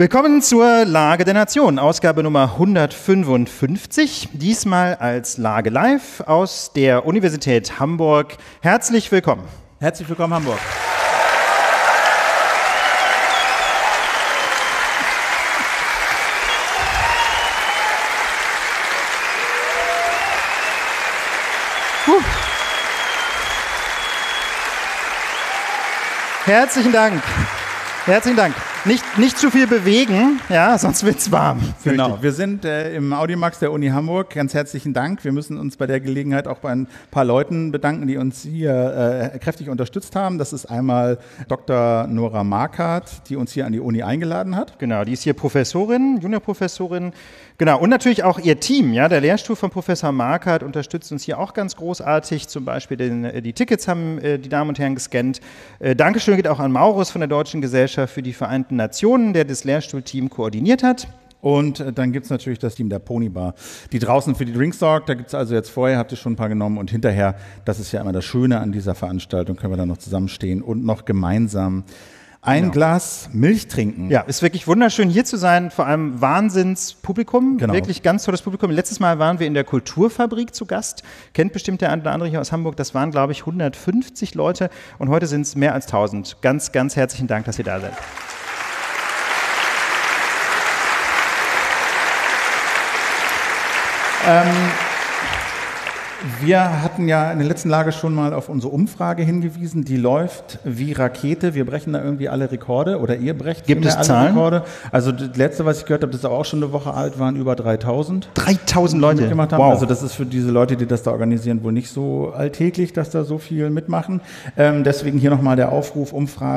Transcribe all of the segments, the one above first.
Willkommen zur Lage der Nation, Ausgabe Nummer 155, diesmal als Lage live aus der Universität Hamburg. Herzlich willkommen. Herzlich willkommen, Hamburg. Herzlichen Dank. Herzlichen Dank. Nicht zu viel bewegen, ja, sonst wird's warm. Genau, wir sind im Audimax der Uni Hamburg. Ganz herzlichen Dank. Wir müssen uns bei der Gelegenheit auch bei ein paar Leuten bedanken, die uns hier kräftig unterstützt haben. Das ist einmal Dr. Nora Markert, die uns hier an die Uni eingeladen hat. Genau, die ist hier Professorin, Juniorprofessorin. Genau, und natürlich auch ihr Team, ja, der Lehrstuhl von Professor Markert unterstützt uns hier auch ganz großartig. Zum Beispiel die Tickets haben die Damen und Herren gescannt. Dankeschön geht auch an Maurus von der Deutschen Gesellschaft für die Vereinten Nationen, der das Lehrstuhlteam koordiniert hat. Und dann gibt es natürlich das Team der Ponybar, die draußen für die Drinks sorgt. Da gibt es also jetzt vorher, habt ihr schon ein paar genommen und hinterher, das ist ja immer das Schöne an dieser Veranstaltung, können wir dann noch zusammenstehen und noch gemeinsam ein Glas Milch trinken. Ja, ist wirklich wunderschön hier zu sein, vor allem Wahnsinnspublikum, wirklich ganz tolles Publikum. Letztes Mal waren wir in der Kulturfabrik zu Gast, kennt bestimmt der eine oder andere hier aus Hamburg, das waren glaube ich 150 Leute und heute sind es mehr als 1000. Ganz, ganz herzlichen Dank, dass ihr da seid. Wir hatten ja in der letzten Lage schon mal auf unsere Umfrage hingewiesen, die läuft wie Rakete. Wir brechen da irgendwie alle Rekorde oder ihr brecht Gibt es alle Zahlen? Rekorde. Also das letzte, was ich gehört habe, das ist auch schon eine Woche alt, waren über 3000. 3000 Leute? Mitgemacht haben. Wow. Also das ist für diese Leute, die das da organisieren, wohl nicht so alltäglich, dass da so viel mitmachen. Deswegen hier nochmal der Aufruf,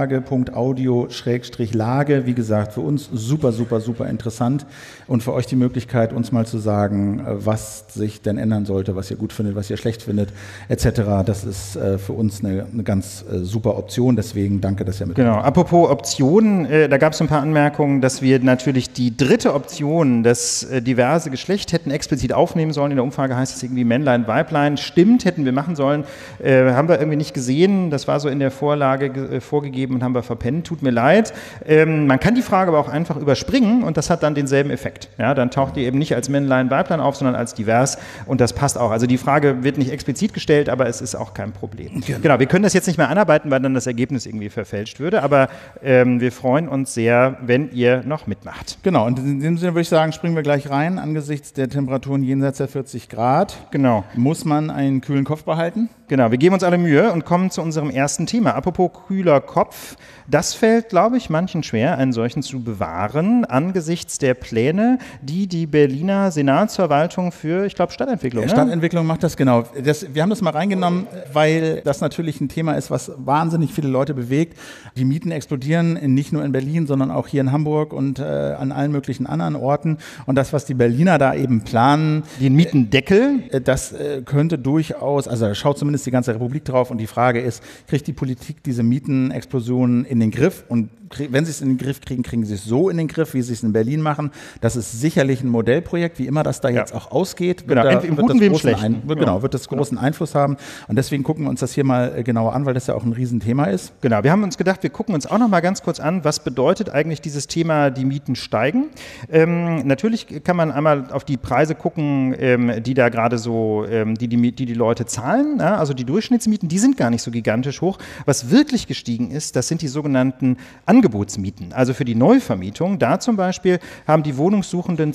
Umfrage.audio/Lage. Wie gesagt, für uns super, super, super interessant und für euch die Möglichkeit, uns mal zu sagen, was sich denn ändern sollte, was ihr gut findet, was ihr schlecht findet, etc. Das ist für uns eine ganz super Option, deswegen danke, dass ihr mitmacht. Genau, apropos Optionen, da gab es ein paar Anmerkungen, dass wir natürlich die dritte Option, das diverse Geschlecht, hätten explizit aufnehmen sollen. In der Umfrage heißt es irgendwie Männlein, Weiblein. Stimmt, hätten wir machen sollen. Haben wir irgendwie nicht gesehen. Das war so in der Vorlage vorgegeben und haben wir verpennt. Tut mir leid. Man kann die Frage aber auch einfach überspringen und das hat dann denselben Effekt. Ja, dann taucht die eben nicht als Männlein, Weiblein auf, sondern als divers und das passt auch. Also die Frage wird nicht explizit gestellt, aber es ist auch kein Problem. Genau, wir können das jetzt nicht mehr anarbeiten, weil dann das Ergebnis irgendwie verfälscht würde, aber wir freuen uns sehr, wenn ihr noch mitmacht. Genau, und in dem Sinne würde ich sagen, springen wir gleich rein. Angesichts der Temperaturen jenseits der 40 Grad muss man einen kühlen Kopf behalten. Genau, wir geben uns alle Mühe und kommen zu unserem ersten Thema. Apropos kühler Kopf, das fällt, glaube ich, manchen schwer, einen solchen zu bewahren, angesichts der Pläne, die Berliner Senatsverwaltung für, ich glaube, Stadtentwicklung. Stadtentwicklung macht das, genau. Wir haben das mal reingenommen, weil das natürlich ein Thema ist, was wahnsinnig viele Leute bewegt. Die Mieten explodieren, nicht nur in Berlin, sondern auch hier in Hamburg und an allen möglichen anderen Orten. Und das, was die Berliner da eben planen, den Mietendeckel, das könnte durchaus, also da schaut zumindest die ganze Republik drauf und die Frage ist, kriegt die Politik diese Mietenexplosionen in den Griff? Und wenn sie es in den Griff kriegen, kriegen sie es so in den Griff, wie sie es in Berlin machen. Das ist sicherlich ein Modellprojekt, wie immer das da jetzt auch ausgeht. Genau, im Guten wie im Schlechten. Wird das großen Einfluss haben. Und deswegen gucken wir uns das hier mal genauer an, weil das ja auch ein Riesenthema ist. Genau, wir haben uns gedacht, wir gucken uns auch noch mal ganz kurz an, was bedeutet eigentlich dieses Thema, die Mieten steigen. Natürlich kann man einmal auf die Preise gucken, die da gerade so, die Leute zahlen. Ja? Also die Durchschnittsmieten, die sind gar nicht so gigantisch hoch. Was wirklich gestiegen ist, das sind die sogenannten Angebotsmieten. Also für die Neuvermietung, da zum Beispiel haben die Wohnungssuchenden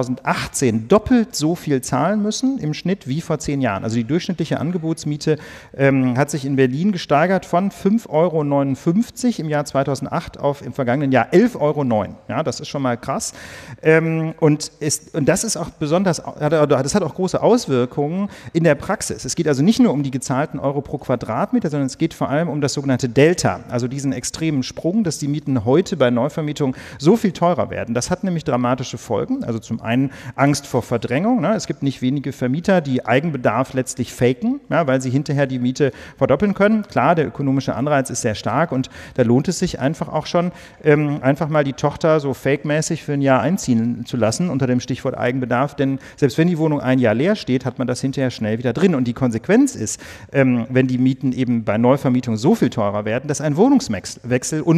2018 doppelt so viel zahlen müssen im Schnitt wie vor 10 Jahren. Also die durchschnittliche Angebotsmiete hat sich in Berlin gesteigert von 5,59 € im Jahr 2008 auf im vergangenen Jahr 11,09 €. Ja, das ist schon mal krass. Und das ist auch besonders, das hat auch große Auswirkungen in der Praxis. Es geht also nicht nur um die gezahlten Euro pro Quadratmeter, sondern es geht vor allem um das sogenannte Delta, also diesen extremen Sprung, dass die Mieten heute bei Neuvermietung so viel teurer werden. Das hat nämlich dramatische Folgen. Also zum einen Angst vor Verdrängung. Ne? Es gibt nicht wenige Vermieter, die Eigenbedarf letztlich faken, ja, weil sie hinterher die Miete verdoppeln können. Klar, der ökonomische Anreiz ist sehr stark und da lohnt es sich einfach auch schon, einfach mal die Tochter so fake-mäßig für ein Jahr einziehen zu lassen unter dem Stichwort Eigenbedarf. Denn selbst wenn die Wohnung ein Jahr leer steht, hat man das hinterher schnell wieder drin. Und die Konsequenz ist, wenn die Mieten eben bei Neuvermietung so viel teurer werden, dass ein Wohnungswechsel unmöglich wird.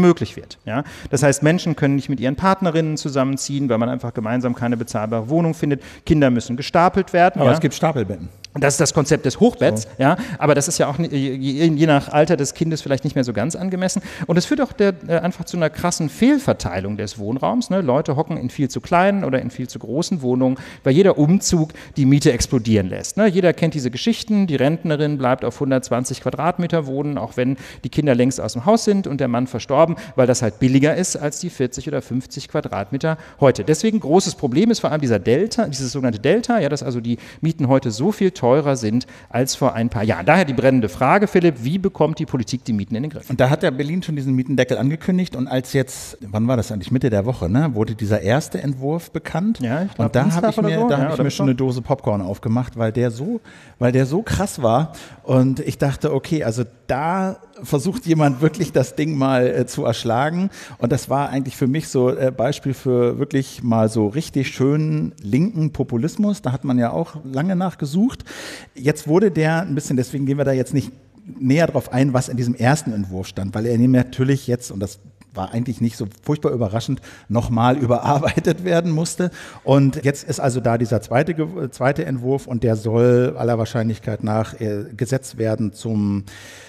wird. Ja? Das heißt, Menschen können nicht mit ihren Partnerinnen zusammenziehen, weil man einfach gemeinsam keine bezahlbare Wohnung findet. Kinder müssen gestapelt werden. Aber es gibt Stapelbetten. Das ist das Konzept des Hochbetts, ja, aber das ist ja auch je nach Alter des Kindes vielleicht nicht mehr so ganz angemessen. Und es führt auch einfach zu einer krassen Fehlverteilung des Wohnraums. Ne? Leute hocken in viel zu kleinen oder in viel zu großen Wohnungen, weil jeder Umzug die Miete explodieren lässt. Ne? Jeder kennt diese Geschichten, die Rentnerin bleibt auf 120 Quadratmeter wohnen, auch wenn die Kinder längst aus dem Haus sind und der Mann verstorben, weil das halt billiger ist als die 40 oder 50 Quadratmeter heute. Deswegen großes Problem ist vor allem dieses sogenannte Delta, ja, dass also die Mieten heute so viel teurer sind als vor ein paar Jahren. Daher die brennende Frage, Philipp, wie bekommt die Politik die Mieten in den Griff? Und da hat ja Berlin schon diesen Mietendeckel angekündigt und als jetzt, wann war das eigentlich, Mitte der Woche, ne, wurde dieser erste Entwurf bekannt. Ja, ich glaub, und da habe ich mir schon eine Dose Popcorn aufgemacht, weil der so krass war und ich dachte, okay, also da versucht jemand wirklich das Ding mal zu erschlagen und das war eigentlich für mich so Beispiel für wirklich mal so richtig schönen linken Populismus, da hat man ja auch lange nachgesucht. Jetzt wurde der ein bisschen, deswegen gehen wir da jetzt nicht näher drauf ein, was in diesem ersten Entwurf stand, weil er natürlich jetzt, und das war eigentlich nicht so furchtbar überraschend, nochmal überarbeitet werden musste. Und jetzt ist also da dieser zweite Entwurf und der soll aller Wahrscheinlichkeit nach gesetzt werden zum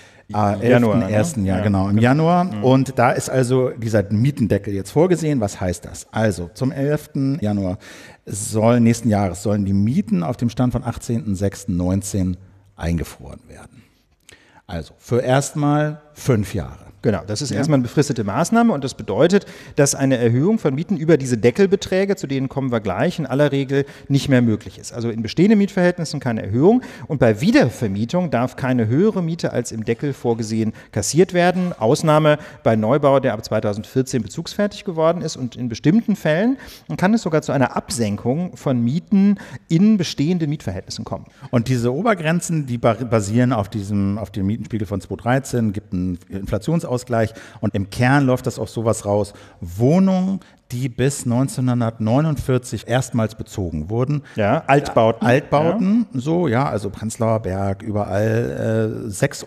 11.1. Ne? Ja, genau, im Januar. Mhm. Und da ist also dieser Mietendeckel jetzt vorgesehen. Was heißt das? Also zum 11. Januar nächsten Jahres sollen die Mieten auf dem Stand von 18.06.19 eingefroren werden. Also für erstmal 5 Jahre. Genau, das ist erstmal eine befristete Maßnahme und das bedeutet, dass eine Erhöhung von Mieten über diese Deckelbeträge, zu denen kommen wir gleich, in aller Regel nicht mehr möglich ist. Also in bestehenden Mietverhältnissen keine Erhöhung und bei Wiedervermietung darf keine höhere Miete als im Deckel vorgesehen kassiert werden. Ausnahme bei Neubau, der ab 2014 bezugsfertig geworden ist und in bestimmten Fällen kann es sogar zu einer Absenkung von Mieten in bestehenden Mietverhältnissen kommen. Und diese Obergrenzen, die basieren auf dem Mietenspiegel von 2013, gibt einen Inflationsausgleich und im Kern läuft das auf sowas raus. Wohnungen, die bis 1949 erstmals bezogen wurden. Ja, Altbauten. Altbauten, ja. So, ja, also Prenzlauer Berg, überall 6,27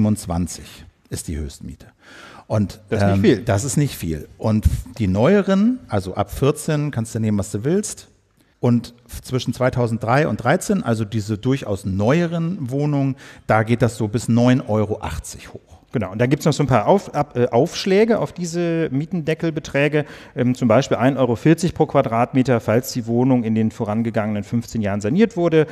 € ist die Höchstmiete. Und das ist nicht viel. Das ist nicht viel. Und die neueren, also ab 14 kannst du nehmen, was du willst. Und zwischen 2003 und 2013, also diese durchaus neueren Wohnungen, da geht das so bis 9,80 € hoch. Genau, und dann gibt es noch so ein paar Aufschläge auf diese Mietendeckelbeträge, zum Beispiel 1,40 € pro Quadratmeter, falls die Wohnung in den vorangegangenen 15 Jahren saniert wurde,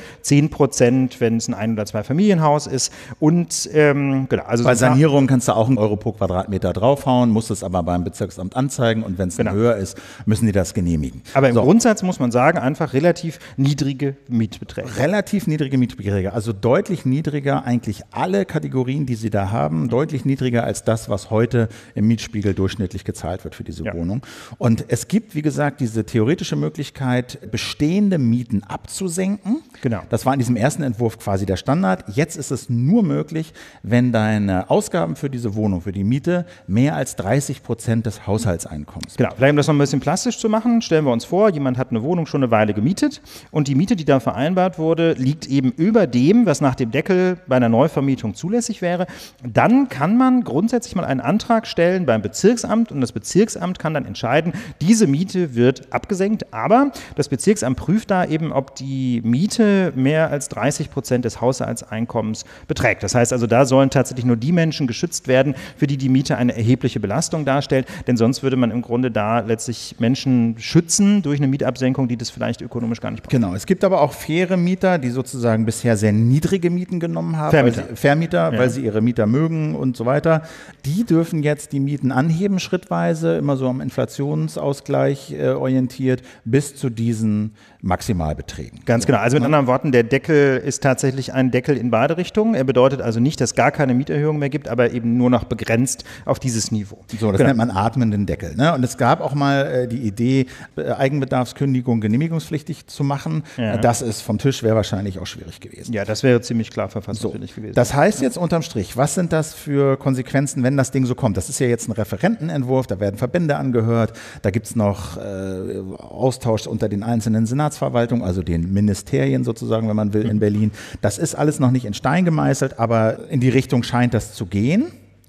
10%, wenn es ein Ein- oder Zweifamilienhaus ist und genau. Also bei Sanierung kannst du auch 1 € pro Quadratmeter draufhauen, musst es aber beim Bezirksamt anzeigen und wenn es höher ist, müssen die das genehmigen. Aber im Grundsatz muss man sagen, einfach relativ niedrige Mietbeträge. Relativ niedrige Mietbeträge, also deutlich niedriger eigentlich alle Kategorien, die sie da haben, deutlich niedriger als das, was heute im Mietspiegel durchschnittlich gezahlt wird für diese Wohnung. Und es gibt, wie gesagt, diese theoretische Möglichkeit, bestehende Mieten abzusenken. Genau. Das war in diesem ersten Entwurf quasi der Standard. Jetzt ist es nur möglich, wenn deine Ausgaben für diese Wohnung, für die Miete, mehr als 30% des Haushaltseinkommens. Genau, vielleicht um das noch ein bisschen plastisch zu machen, stellen wir uns vor, jemand hat eine Wohnung schon eine Weile gemietet und die Miete, die da vereinbart wurde, liegt eben über dem, was nach dem Deckel bei einer Neuvermietung zulässig wäre. Dann kann man grundsätzlich mal einen Antrag stellen beim Bezirksamt und das Bezirksamt kann dann entscheiden, diese Miete wird abgesenkt, aber das Bezirksamt prüft da eben, ob die Miete mehr als 30% des Haushaltseinkommens beträgt. Das heißt also, da sollen tatsächlich nur die Menschen geschützt werden, für die die Miete eine erhebliche Belastung darstellt, denn sonst würde man im Grunde da letztlich Menschen schützen durch eine Mietabsenkung, die das vielleicht ökonomisch gar nicht braucht. Genau, es gibt aber auch faire Mieter, die sozusagen bisher sehr niedrige Mieten genommen haben. Vermieter, weil sie ihre Mieter mögen und so weiter. Die dürfen jetzt die Mieten anheben schrittweise, immer so am Inflationsausgleich orientiert, bis zu diesen Maximalbeträgen. Ganz genau. Also mit anderen Worten, der Deckel ist tatsächlich ein Deckel in beide Richtungen. Er bedeutet also nicht, dass gar keine Mieterhöhung mehr gibt, aber eben nur noch begrenzt auf dieses Niveau. So, das nennt man atmenden Deckel. Ne? Und es gab auch mal die Idee, Eigenbedarfskündigung genehmigungspflichtig zu machen. Ja. Das ist vom Tisch, wäre wahrscheinlich auch schwierig gewesen. Ja, das wäre ziemlich klar verfassungswidrig gewesen. Das heißt jetzt unterm Strich, was sind das für Konsequenzen, wenn das Ding so kommt? Das ist ja jetzt ein Referentenentwurf, da werden Verbände angehört, da gibt es noch Austausch unter den einzelnen Senatsverwaltungen, also den Ministerien sozusagen, wenn man will, in Berlin. Das ist alles noch nicht in Stein gemeißelt, aber in die Richtung scheint das zu gehen.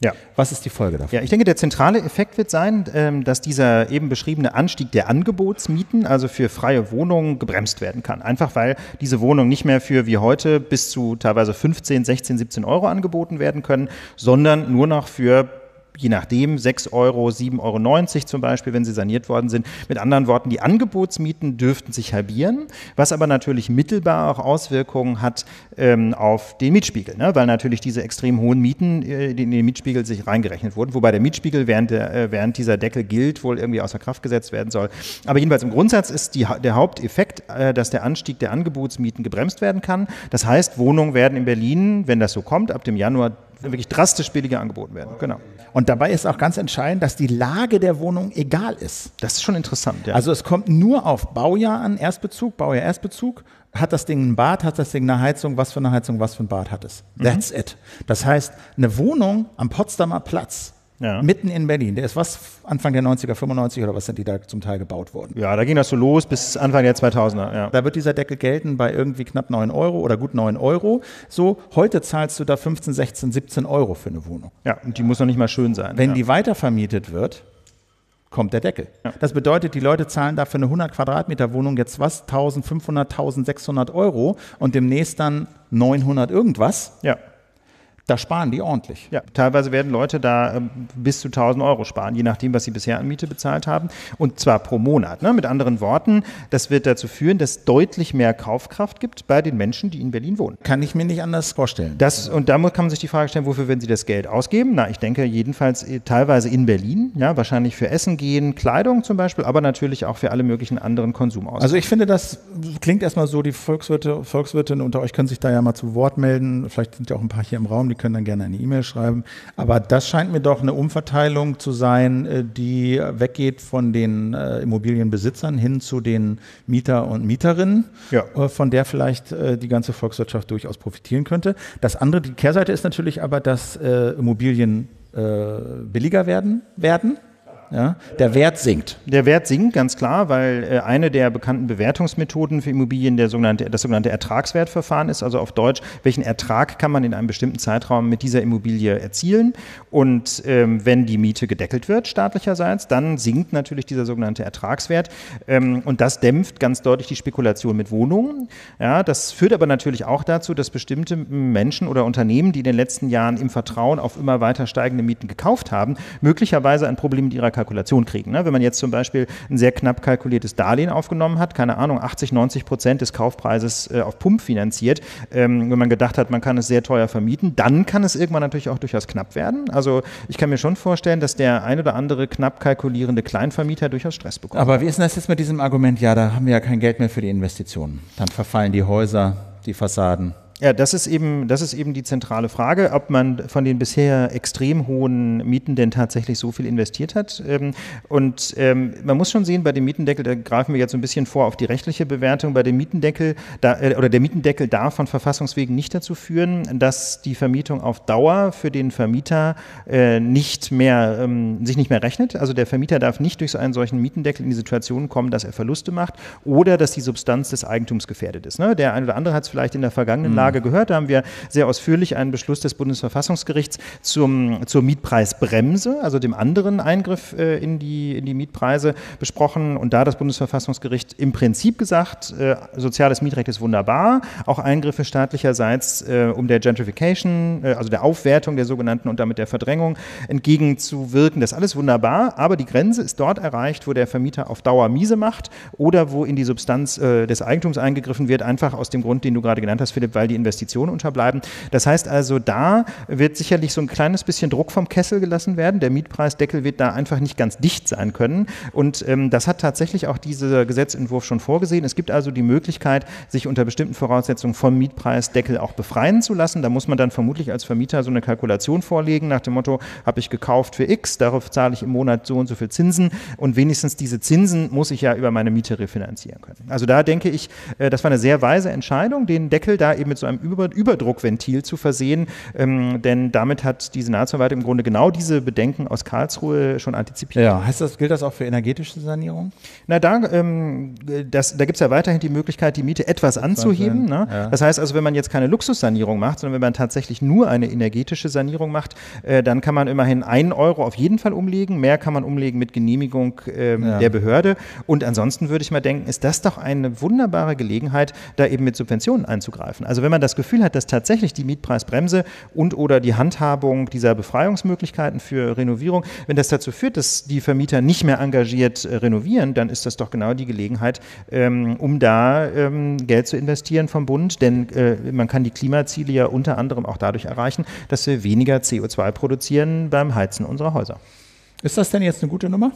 Ja. Was ist die Folge davon? Ja, ich denke, der zentrale Effekt wird sein, dass dieser eben beschriebene Anstieg der Angebotsmieten, also für freie Wohnungen, gebremst werden kann. Einfach weil diese Wohnungen nicht mehr für wie heute bis zu teilweise 15, 16, 17 Euro angeboten werden können, sondern nur noch für je nachdem 6 Euro, 7,90 Euro zum Beispiel, wenn sie saniert worden sind. Mit anderen Worten, die Angebotsmieten dürften sich halbieren, was aber natürlich mittelbar auch Auswirkungen hat auf den Mietspiegel, ne? Weil natürlich diese extrem hohen Mieten in den Mietspiegel sich reingerechnet wurden, wobei der Mietspiegel, während dieser Deckel gilt, wohl irgendwie außer Kraft gesetzt werden soll. Aber jedenfalls im Grundsatz ist der Haupteffekt, dass der Anstieg der Angebotsmieten gebremst werden kann. Das heißt, Wohnungen werden in Berlin, wenn das so kommt, ab dem Januar wirklich drastisch billiger angeboten werden. Genau. Und dabei ist auch ganz entscheidend, dass die Lage der Wohnung egal ist. Das ist schon interessant, ja. Also es kommt nur auf Baujahr an, Baujahr Erstbezug. Hat das Ding ein Bad, hat das Ding eine Heizung, was für eine Heizung, was für ein Bad hat es. That's it. Das heißt, eine Wohnung am Potsdamer Platz, mitten in Berlin, der ist Anfang der 90er, 95 oder was sind die da zum Teil gebaut worden? Ja, da ging das so los bis Anfang der 2000er. Ja. Da wird dieser Deckel gelten bei irgendwie knapp 9 Euro oder gut 9 Euro. So, heute zahlst du da 15, 16, 17 Euro für eine Wohnung. Ja, und die muss noch nicht mal schön sein. Wenn die weitervermietet wird, kommt der Deckel. Ja. Das bedeutet, die Leute zahlen da für eine 100 Quadratmeter Wohnung jetzt 1.500, 1.600 Euro und demnächst dann 900 irgendwas. Ja. Da sparen die ordentlich. Ja, teilweise werden Leute da bis zu 1.000 Euro sparen, je nachdem, was sie bisher an Miete bezahlt haben. Und zwar pro Monat. Ne? Mit anderen Worten, das wird dazu führen, dass es deutlich mehr Kaufkraft gibt bei den Menschen, die in Berlin wohnen. Kann ich mir nicht anders vorstellen. Und da kann man sich die Frage stellen, wofür werden sie das Geld ausgeben? Na, ich denke jedenfalls teilweise in Berlin, ja, wahrscheinlich für Essen gehen, Kleidung zum Beispiel, aber natürlich auch für alle möglichen anderen Konsumausgaben. Also ich finde, das klingt erstmal so, die Volkswirtinnen unter euch können sich da ja mal zu Wort melden. Vielleicht sind ja auch ein paar hier im Raum, die können dann gerne eine E-Mail schreiben. Aber das scheint mir doch eine Umverteilung zu sein, die weggeht von den Immobilienbesitzern hin zu den Mieter und Mieterinnen, von der vielleicht die ganze Volkswirtschaft durchaus profitieren könnte. Das andere, die Kehrseite ist natürlich aber, dass Immobilien billiger werden. Ja, der Wert sinkt. Der Wert sinkt, ganz klar, weil eine der bekannten Bewertungsmethoden für Immobilien das sogenannte Ertragswertverfahren ist, also auf Deutsch, welchen Ertrag kann man in einem bestimmten Zeitraum mit dieser Immobilie erzielen. Und wenn die Miete gedeckelt wird, staatlicherseits, dann sinkt natürlich dieser sogenannte Ertragswert. Und das dämpft ganz deutlich die Spekulation mit Wohnungen. Ja, das führt aber natürlich auch dazu, dass bestimmte Menschen oder Unternehmen, die in den letzten Jahren im Vertrauen auf immer weiter steigende Mieten gekauft haben, möglicherweise ein Problem mit ihrer Kalkulation kriegen. Ne? Wenn man jetzt zum Beispiel ein sehr knapp kalkuliertes Darlehen aufgenommen hat, keine Ahnung, 80-90% des Kaufpreises auf Pump finanziert, wenn man gedacht hat, man kann es sehr teuer vermieten, dann kann es irgendwann natürlich auch durchaus knapp werden. Also ich kann mir schon vorstellen, dass der ein oder andere knapp kalkulierende Kleinvermieter durchaus Stress bekommt. Aber wie ist denn das jetzt mit diesem Argument, ja, da haben wir ja kein Geld mehr für die Investitionen. Dann verfallen die Häuser, die Fassaden. Ja, das ist eben die zentrale Frage, ob man von den bisher extrem hohen Mieten denn tatsächlich so viel investiert hat. Und man muss schon sehen, bei dem Mietendeckel, da greifen wir jetzt so ein bisschen vor auf die rechtliche Bewertung, bei dem Mietendeckel, der Mietendeckel darf von Verfassungswegen nicht dazu führen, dass die Vermietung auf Dauer für den Vermieter sich nicht mehr rechnet. Also der Vermieter darf nicht durch einen solchen Mietendeckel in die Situation kommen, dass er Verluste macht oder dass die Substanz des Eigentums gefährdet ist. Ne? Der eine oder andere hat es vielleicht in der vergangenen Lage gehört. Da haben wir sehr ausführlich einen Beschluss des Bundesverfassungsgerichts zur Mietpreisbremse, also dem anderen Eingriff in die Mietpreise besprochen. Und da hat das Bundesverfassungsgericht im Prinzip gesagt, soziales Mietrecht ist wunderbar, auch Eingriffe staatlicherseits, um der Gentrification, also der Aufwertung der sogenannten und damit der Verdrängung entgegenzuwirken. Das ist alles wunderbar, aber die Grenze ist dort erreicht, wo der Vermieter auf Dauer miese macht oder wo in die Substanz des Eigentums eingegriffen wird, einfach aus dem Grund, den du gerade genannt hast, Philipp, weil die Investitionen unterbleiben. Das heißt also, da wird sicherlich so ein kleines bisschen Druck vom Kessel gelassen werden. Der Mietpreisdeckel wird da einfach nicht ganz dicht sein können. Und das hat tatsächlich auch dieser Gesetzentwurf schon vorgesehen. Es gibt also die Möglichkeit, sich unter bestimmten Voraussetzungen vom Mietpreisdeckel auch befreien zu lassen. Da muss man dann vermutlich als Vermieter so eine Kalkulation vorlegen, nach dem Motto, habe ich gekauft für X, darauf zahle ich im Monat so und so viel Zinsen und wenigstens diese Zinsen muss ich ja über meine Miete refinanzieren können. Also da denke ich, das war eine sehr weise Entscheidung, den Deckel da eben mit so einem Überdruckventil zu versehen, denn damit hat die Senatsverwaltung im Grunde genau diese Bedenken aus Karlsruhe schon antizipiert. Ja, gilt das auch für energetische Sanierung? Na, da gibt es ja weiterhin die Möglichkeit, die Miete etwas anzuheben. Ne? Ja. Das heißt also, wenn man jetzt keine Luxussanierung macht, sondern wenn man tatsächlich nur eine energetische Sanierung macht, dann kann man immerhin 1 Euro auf jeden Fall umlegen. Mehr kann man umlegen mit Genehmigung der Behörde. Und ansonsten würde ich mal denken, ist das doch eine wunderbare Gelegenheit, da eben mit Subventionen einzugreifen. Also wenn man das Gefühl hat, dass tatsächlich die Mietpreisbremse und oder die Handhabung dieser Befreiungsmöglichkeiten für Renovierung, wenn das dazu führt, dass die Vermieter nicht mehr engagiert renovieren, dann ist das doch genau die Gelegenheit, um da Geld zu investieren vom Bund, denn man kann die Klimaziele ja unter anderem auch dadurch erreichen, dass wir weniger CO2 produzieren beim Heizen unserer Häuser. Ist das denn jetzt eine gute Nummer?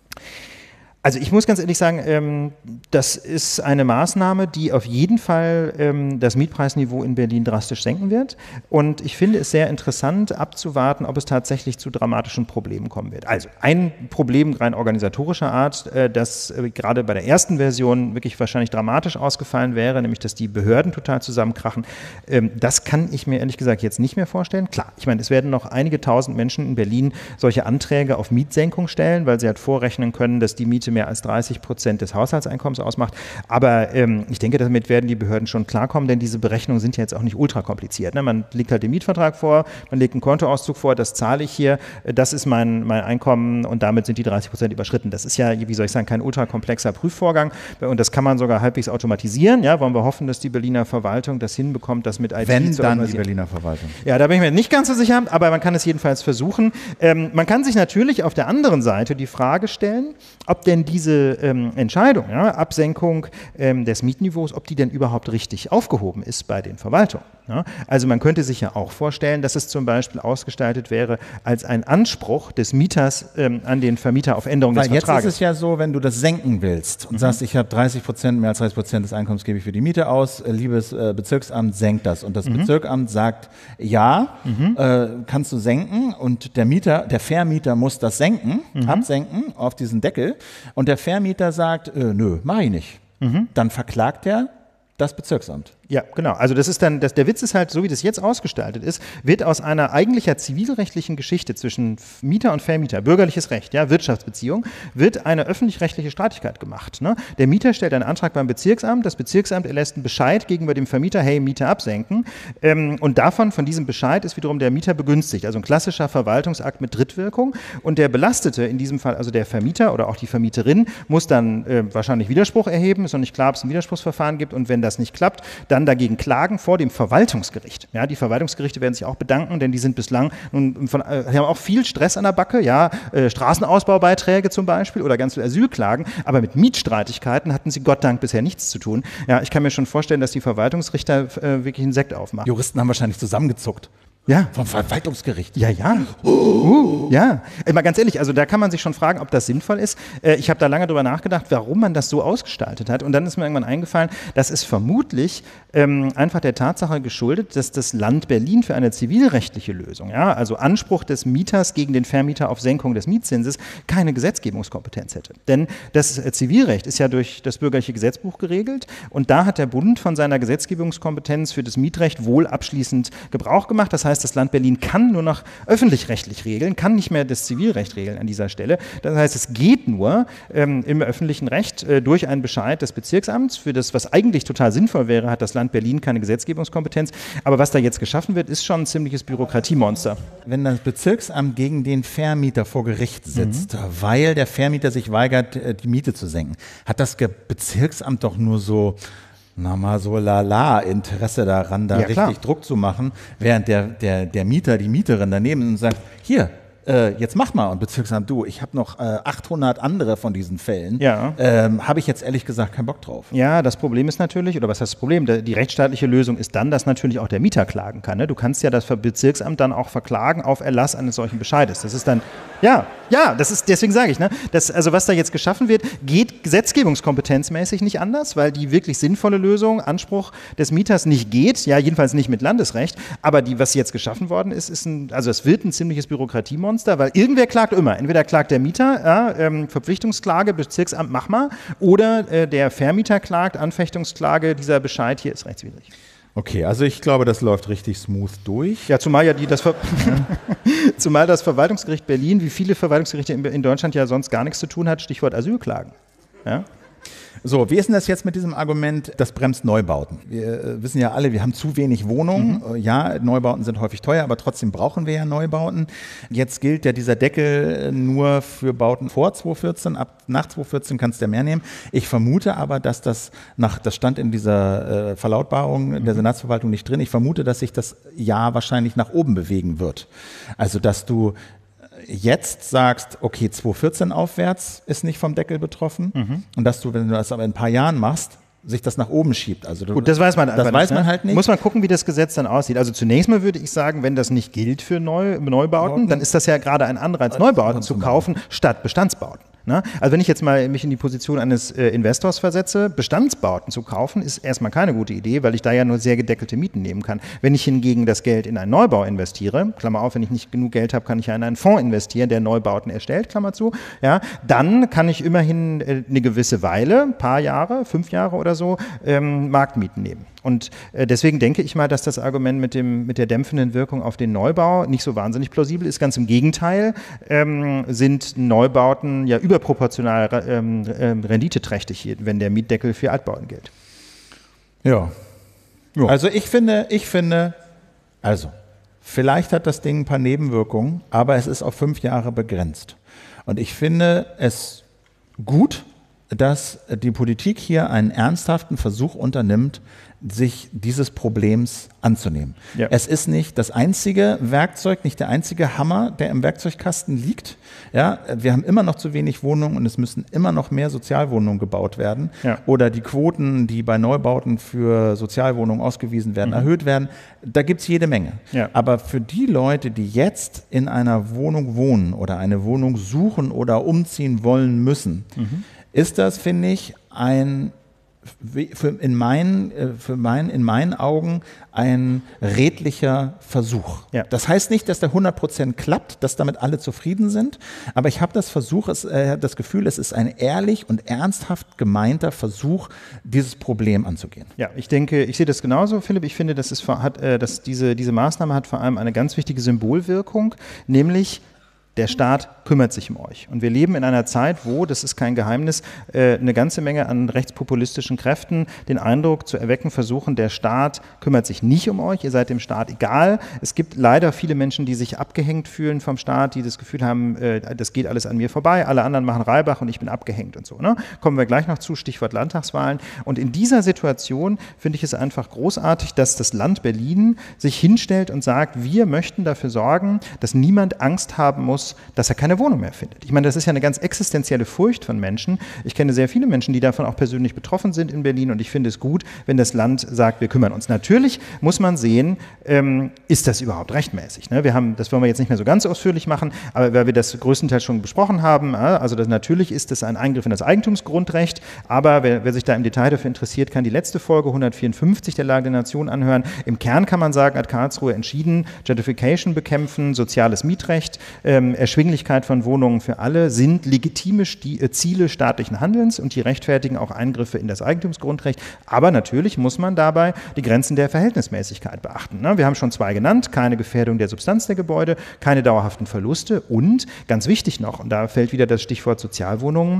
Also ich muss ganz ehrlich sagen, das ist eine Maßnahme, die auf jeden Fall das Mietpreisniveau in Berlin drastisch senken wird. Und ich finde es sehr interessant abzuwarten, ob es tatsächlich zu dramatischen Problemen kommen wird. Also ein Problem rein organisatorischer Art, das gerade bei der ersten Version wirklich wahrscheinlich dramatisch ausgefallen wäre, nämlich dass die Behörden total zusammenkrachen. Das kann ich mir ehrlich gesagt jetzt nicht mehr vorstellen. Klar, ich meine, es werden noch einige tausend Menschen in Berlin solche Anträge auf Mietsenkung stellen, weil sie halt vorrechnen können, dass die Miete mehr als 30% des Haushaltseinkommens ausmacht. Aber ich denke, damit werden die Behörden schon klarkommen, denn diese Berechnungen sind ja jetzt auch nicht ultra kompliziert. Ne? Man legt halt den Mietvertrag vor, man legt einen Kontoauszug vor, das zahle ich hier, das ist mein Einkommen und damit sind die 30% überschritten. Das ist ja, wie soll ich sagen, kein ultra komplexer Prüfvorgang und das kann man sogar halbwegs automatisieren. Ja? Wollen wir hoffen, dass die Berliner Verwaltung das hinbekommt, das mit IT zu dann die Berliner Verwaltung. Ja, da bin ich mir nicht ganz so sicher, aber man kann es jedenfalls versuchen. Man kann sich natürlich auf der anderen Seite die Frage stellen, ob denn diese Entscheidung, Absenkung des Mietniveaus, ob die denn überhaupt richtig aufgehoben ist bei den Verwaltungen. Ja? Also man könnte sich ja auch vorstellen, dass es zum Beispiel ausgestaltet wäre als ein Anspruch des Mieters an den Vermieter auf Änderung des Vertrages. Jetzt ist es ja so, wenn du das senken willst und sagst, ich habe 30%, mehr als 30% des Einkommens gebe ich für die Miete aus, liebes Bezirksamt, senkt das. Und das Bezirksamt sagt, ja, kannst du senken und der Vermieter muss das senken, absenken auf diesen Deckel. Und der Vermieter sagt, nö, mach ich nicht. Dann verklagt er das Bezirksamt. Ja, genau. Also das ist dann, der Witz ist halt, so wie das jetzt ausgestaltet ist, wird aus einer eigentlicher zivilrechtlichen Geschichte zwischen Mieter und Vermieter, bürgerliches Recht, ja, Wirtschaftsbeziehung, wird eine öffentlich-rechtliche Streitigkeit gemacht. Ne? Der Mieter stellt einen Antrag beim Bezirksamt, das Bezirksamt erlässt einen Bescheid gegenüber dem Vermieter, hey, Miete absenken. Und von diesem Bescheid ist wiederum der Mieter begünstigt. Also ein klassischer Verwaltungsakt mit Drittwirkung. Und der Belastete, in diesem Fall also der Vermieter oder auch die Vermieterin, muss dann wahrscheinlich Widerspruch erheben. Ist noch nicht klar, ob es ein Widerspruchsverfahren gibt. Und wenn das nicht klappt, dann dagegen klagen vor dem Verwaltungsgericht. Ja, die Verwaltungsgerichte werden sich auch bedanken, denn die sind bislang die haben auch viel Stress an der Backe, ja, Straßenausbaubeiträge zum Beispiel oder ganz viel Asylklagen, aber mit Mietstreitigkeiten hatten sie Gott Dank bisher nichts zu tun. Ja, ich kann mir schon vorstellen, dass die Verwaltungsrichter wirklich einen Sekt aufmachen. Juristen haben wahrscheinlich zusammengezuckt. Ja. Vom Verwaltungsgericht. Ja. Ja. Mal ganz ehrlich, also da kann man sich schon fragen, ob das sinnvoll ist. Ich habe da lange drüber nachgedacht, warum man das so ausgestaltet hat. Und dann ist mir irgendwann eingefallen, das ist vermutlich einfach der Tatsache geschuldet, dass das Land Berlin für eine zivilrechtliche Lösung, ja, also Anspruch des Mieters gegen den Vermieter auf Senkung des Mietzinses, keine Gesetzgebungskompetenz hätte. Denn das Zivilrecht ist ja durch das bürgerliche Gesetzbuch geregelt und da hat der Bund von seiner Gesetzgebungskompetenz für das Mietrecht wohl abschließend Gebrauch gemacht. Das heißt, das Land Berlin kann nur noch öffentlich-rechtlich regeln, kann nicht mehr das Zivilrecht regeln an dieser Stelle. Das heißt, es geht nur im öffentlichen Recht durch einen Bescheid des Bezirksamts. Für das, was eigentlich total sinnvoll wäre, hat das Land Berlin keine Gesetzgebungskompetenz. Aber was da jetzt geschaffen wird, ist schon ein ziemliches Bürokratiemonster. Wenn das Bezirksamt gegen den Vermieter vor Gericht sitzt, weil der Vermieter sich weigert, die Miete zu senken, hat das Bezirksamt doch nur so so Interesse daran, da richtig Druck zu machen, während der Mieter, die Mieterin daneben sagt, hier, jetzt mach mal. Und Bezirksamt, du, ich habe noch 800 andere von diesen Fällen. Ja. Habe ich jetzt ehrlich gesagt keinen Bock drauf. Ja, das Problem ist natürlich, oder was heißt das Problem? Die rechtsstaatliche Lösung ist dann, dass natürlich auch der Mieter klagen kann. Ne? Du kannst ja das Bezirksamt dann auch verklagen auf Erlass eines solchen Bescheides. Das ist dann, das ist, deswegen sage ich, ne, also was da jetzt geschaffen wird, geht gesetzgebungskompetenzmäßig nicht anders, weil die wirklich sinnvolle Lösung, Anspruch des Mieters nicht geht, ja, jedenfalls nicht mit Landesrecht, aber was jetzt geschaffen worden ist, es wird ein ziemliches Bürokratiemonster, weil irgendwer klagt immer. Entweder klagt der Mieter, Verpflichtungsklage, Bezirksamt, mach mal, oder der Vermieter klagt, Anfechtungsklage, dieser Bescheid hier ist rechtswidrig. Okay, also ich glaube, das läuft richtig smooth durch. Ja, zumal zumal das Verwaltungsgericht Berlin, wie viele Verwaltungsgerichte in Deutschland ja sonst gar nichts zu tun hat, Stichwort Asylklagen. Ja? So, wie ist denn das jetzt mit diesem Argument, das bremst Neubauten? Wir wissen ja alle, wir haben zu wenig Wohnungen. Ja, Neubauten sind häufig teuer, aber trotzdem brauchen wir ja Neubauten. Jetzt gilt ja dieser Deckel nur für Bauten vor 2014. Nach 2014 kannst du ja mehr nehmen. Ich vermute aber, dass das stand in dieser Verlautbarung der Senatsverwaltung nicht drin. Ich vermute, dass sich das Jahr wahrscheinlich nach oben bewegen wird. Also, dass du jetzt sagst, okay, 2014 aufwärts ist nicht vom Deckel betroffen und dass du, wenn du das aber in ein paar Jahren machst, sich das nach oben schiebt. Also gut, das weiß man halt nicht. Muss man gucken, wie das Gesetz dann aussieht. Also zunächst mal würde ich sagen, wenn das nicht gilt für Neubauten, dann ist das ja gerade ein Anreiz, Neubauten zu kaufen, statt Bestandsbauten. Ne? Also wenn ich jetzt mal mich in die Position eines Investors versetze, Bestandsbauten zu kaufen, ist erstmal keine gute Idee, weil ich da ja nur sehr gedeckelte Mieten nehmen kann. Wenn ich hingegen das Geld in einen Neubau investiere, Klammer auf, wenn ich nicht genug Geld habe, kann ich ja in einen Fonds investieren, der Neubauten erstellt, Klammer zu, ja, dann kann ich immerhin eine gewisse Weile, ein paar Jahre, 5 Jahre oder so, Marktmieten nehmen. Und deswegen denke ich mal, dass das Argument mit der dämpfenden Wirkung auf den Neubau nicht so wahnsinnig plausibel ist. Ganz im Gegenteil, sind Neubauten ja überproportional renditeträchtig, wenn der Mietdeckel für Altbauten gilt. Ja. Also ich finde, vielleicht hat das Ding ein paar Nebenwirkungen, aber es ist auf 5 Jahre begrenzt. Und ich finde es gut, dass die Politik hier einen ernsthaften Versuch unternimmt, sich dieses Problems anzunehmen. Ja. Es ist nicht das einzige Werkzeug, nicht der einzige Hammer, der im Werkzeugkasten liegt. Ja, wir haben immer noch zu wenig Wohnungen und es müssen immer noch mehr Sozialwohnungen gebaut werden. Ja. Oder die Quoten, die bei Neubauten für Sozialwohnungen ausgewiesen werden, erhöht werden. Da gibt es jede Menge. Ja. Aber für die Leute, die jetzt in einer Wohnung wohnen oder eine Wohnung suchen oder umziehen wollen müssen, ist das, finde ich, in meinen Augen ein redlicher Versuch. Ja. Das heißt nicht, dass der 100% klappt, dass damit alle zufrieden sind, aber ich habe das Gefühl, es ist ein ehrlich und ernsthaft gemeinter Versuch, dieses Problem anzugehen. Ja, ich sehe das genauso, Philipp. Ich finde, diese Maßnahme hat vor allem eine ganz wichtige Symbolwirkung, nämlich der Staat kümmert sich um euch. Und wir leben in einer Zeit, wo, das ist kein Geheimnis, eine ganze Menge an rechtspopulistischen Kräften den Eindruck zu erwecken versuchen, der Staat kümmert sich nicht um euch, ihr seid dem Staat egal. Es gibt leider viele Menschen, die sich abgehängt fühlen vom Staat, die das Gefühl haben, das geht alles an mir vorbei, alle anderen machen Reibach und ich bin abgehängt und so. Ne? Kommen wir gleich noch zu, Stichwort Landtagswahlen. Und in dieser Situation finde ich es einfach großartig, dass das Land Berlin sich hinstellt und sagt, wir möchten dafür sorgen, dass niemand Angst haben muss, dass er keine Wohnung mehr findet. Ich meine, das ist ja eine ganz existenzielle Furcht von Menschen. Ich kenne sehr viele Menschen, die davon auch persönlich betroffen sind in Berlin und ich finde es gut, wenn das Land sagt, wir kümmern uns. Natürlich muss man sehen, ist das überhaupt rechtmäßig? Ne? Das wollen wir jetzt nicht mehr so ganz ausführlich machen, aber weil wir das größtenteils schon besprochen haben, also natürlich ist das ein Eingriff in das Eigentumsgrundrecht, aber wer sich da im Detail dafür interessiert, kann die letzte Folge 154 der Lage der Nation anhören. Im Kern kann man sagen, hat Karlsruhe entschieden, Gentrification bekämpfen, soziales Mietrecht, Erschwinglichkeit von Wohnungen für alle sind legitime Ziele staatlichen Handelns und die rechtfertigen auch Eingriffe in das Eigentumsgrundrecht. Aber natürlich muss man dabei die Grenzen der Verhältnismäßigkeit beachten. Ne? Wir haben schon 2 genannt, keine Gefährdung der Substanz der Gebäude, keine dauerhaften Verluste und, ganz wichtig noch, und da fällt wieder das Stichwort Sozialwohnungen,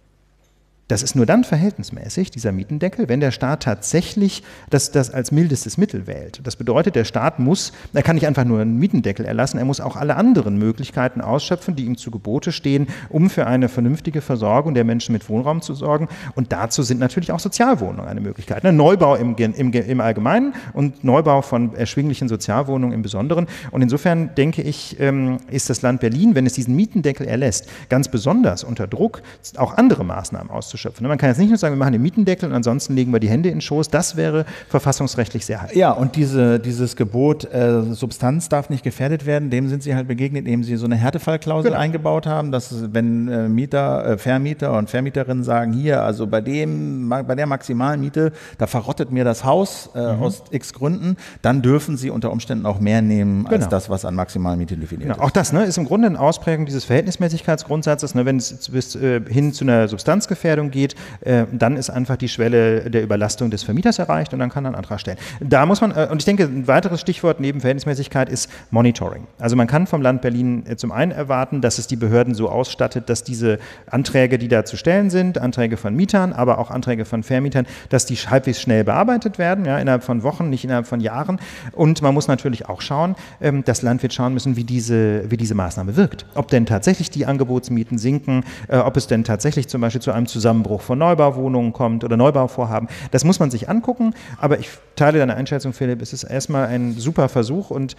das ist nur dann verhältnismäßig, dieser Mietendeckel, wenn der Staat tatsächlich das als mildestes Mittel wählt. Das bedeutet, der Staat er kann nicht einfach nur einen Mietendeckel erlassen, er muss auch alle anderen Möglichkeiten ausschöpfen, die ihm zu Gebote stehen, um für eine vernünftige Versorgung der Menschen mit Wohnraum zu sorgen. Und dazu sind natürlich auch Sozialwohnungen eine Möglichkeit. Neubau im Allgemeinen und Neubau von erschwinglichen Sozialwohnungen im Besonderen. Und insofern denke ich, ist das Land Berlin, wenn es diesen Mietendeckel erlässt, ganz besonders unter Druck, auch andere Maßnahmen auszuschöpfen. Man kann jetzt nicht nur sagen, wir machen den Mietendeckel und ansonsten legen wir die Hände in den Schoß. Das wäre verfassungsrechtlich sehr heikel. Ja, und dieses Gebot, Substanz darf nicht gefährdet werden, dem sind Sie halt begegnet, indem Sie so eine Härtefallklausel eingebaut haben, dass wenn Vermieter und Vermieterinnen sagen, hier, also bei der maximalen Miete, da verrottet mir das Haus aus x Gründen, dann dürfen Sie unter Umständen auch mehr nehmen als das, was an Maximalmiete definiert ist. Auch das ist im Grunde eine Ausprägung dieses Verhältnismäßigkeitsgrundsatzes, wenn es bis hin zu einer Substanzgefährdung Fälligkeitsmeldung geht, dann ist einfach die Schwelle der Überlastung des Vermieters erreicht und dann kann er einen Antrag stellen. Da muss man, und ich denke, ein weiteres Stichwort neben Verhältnismäßigkeit ist Monitoring. Also man kann vom Land Berlin zum einen erwarten, dass es die Behörden so ausstattet, dass diese Anträge, die da zu stellen sind, Anträge von Mietern, aber auch Anträge von Vermietern, dass die halbwegs schnell bearbeitet werden, ja, innerhalb von Wochen, nicht innerhalb von Jahren. Und man muss natürlich auch schauen, das Land wird schauen müssen, wie diese Maßnahme wirkt. Ob denn tatsächlich die Angebotsmieten sinken, ob es denn tatsächlich zum Beispiel zu einem Zusammenbruch von Neubauwohnungen kommt oder Neubauvorhaben. Das muss man sich angucken, aber ich teile deine Einschätzung, Philipp, es ist erstmal ein super Versuch und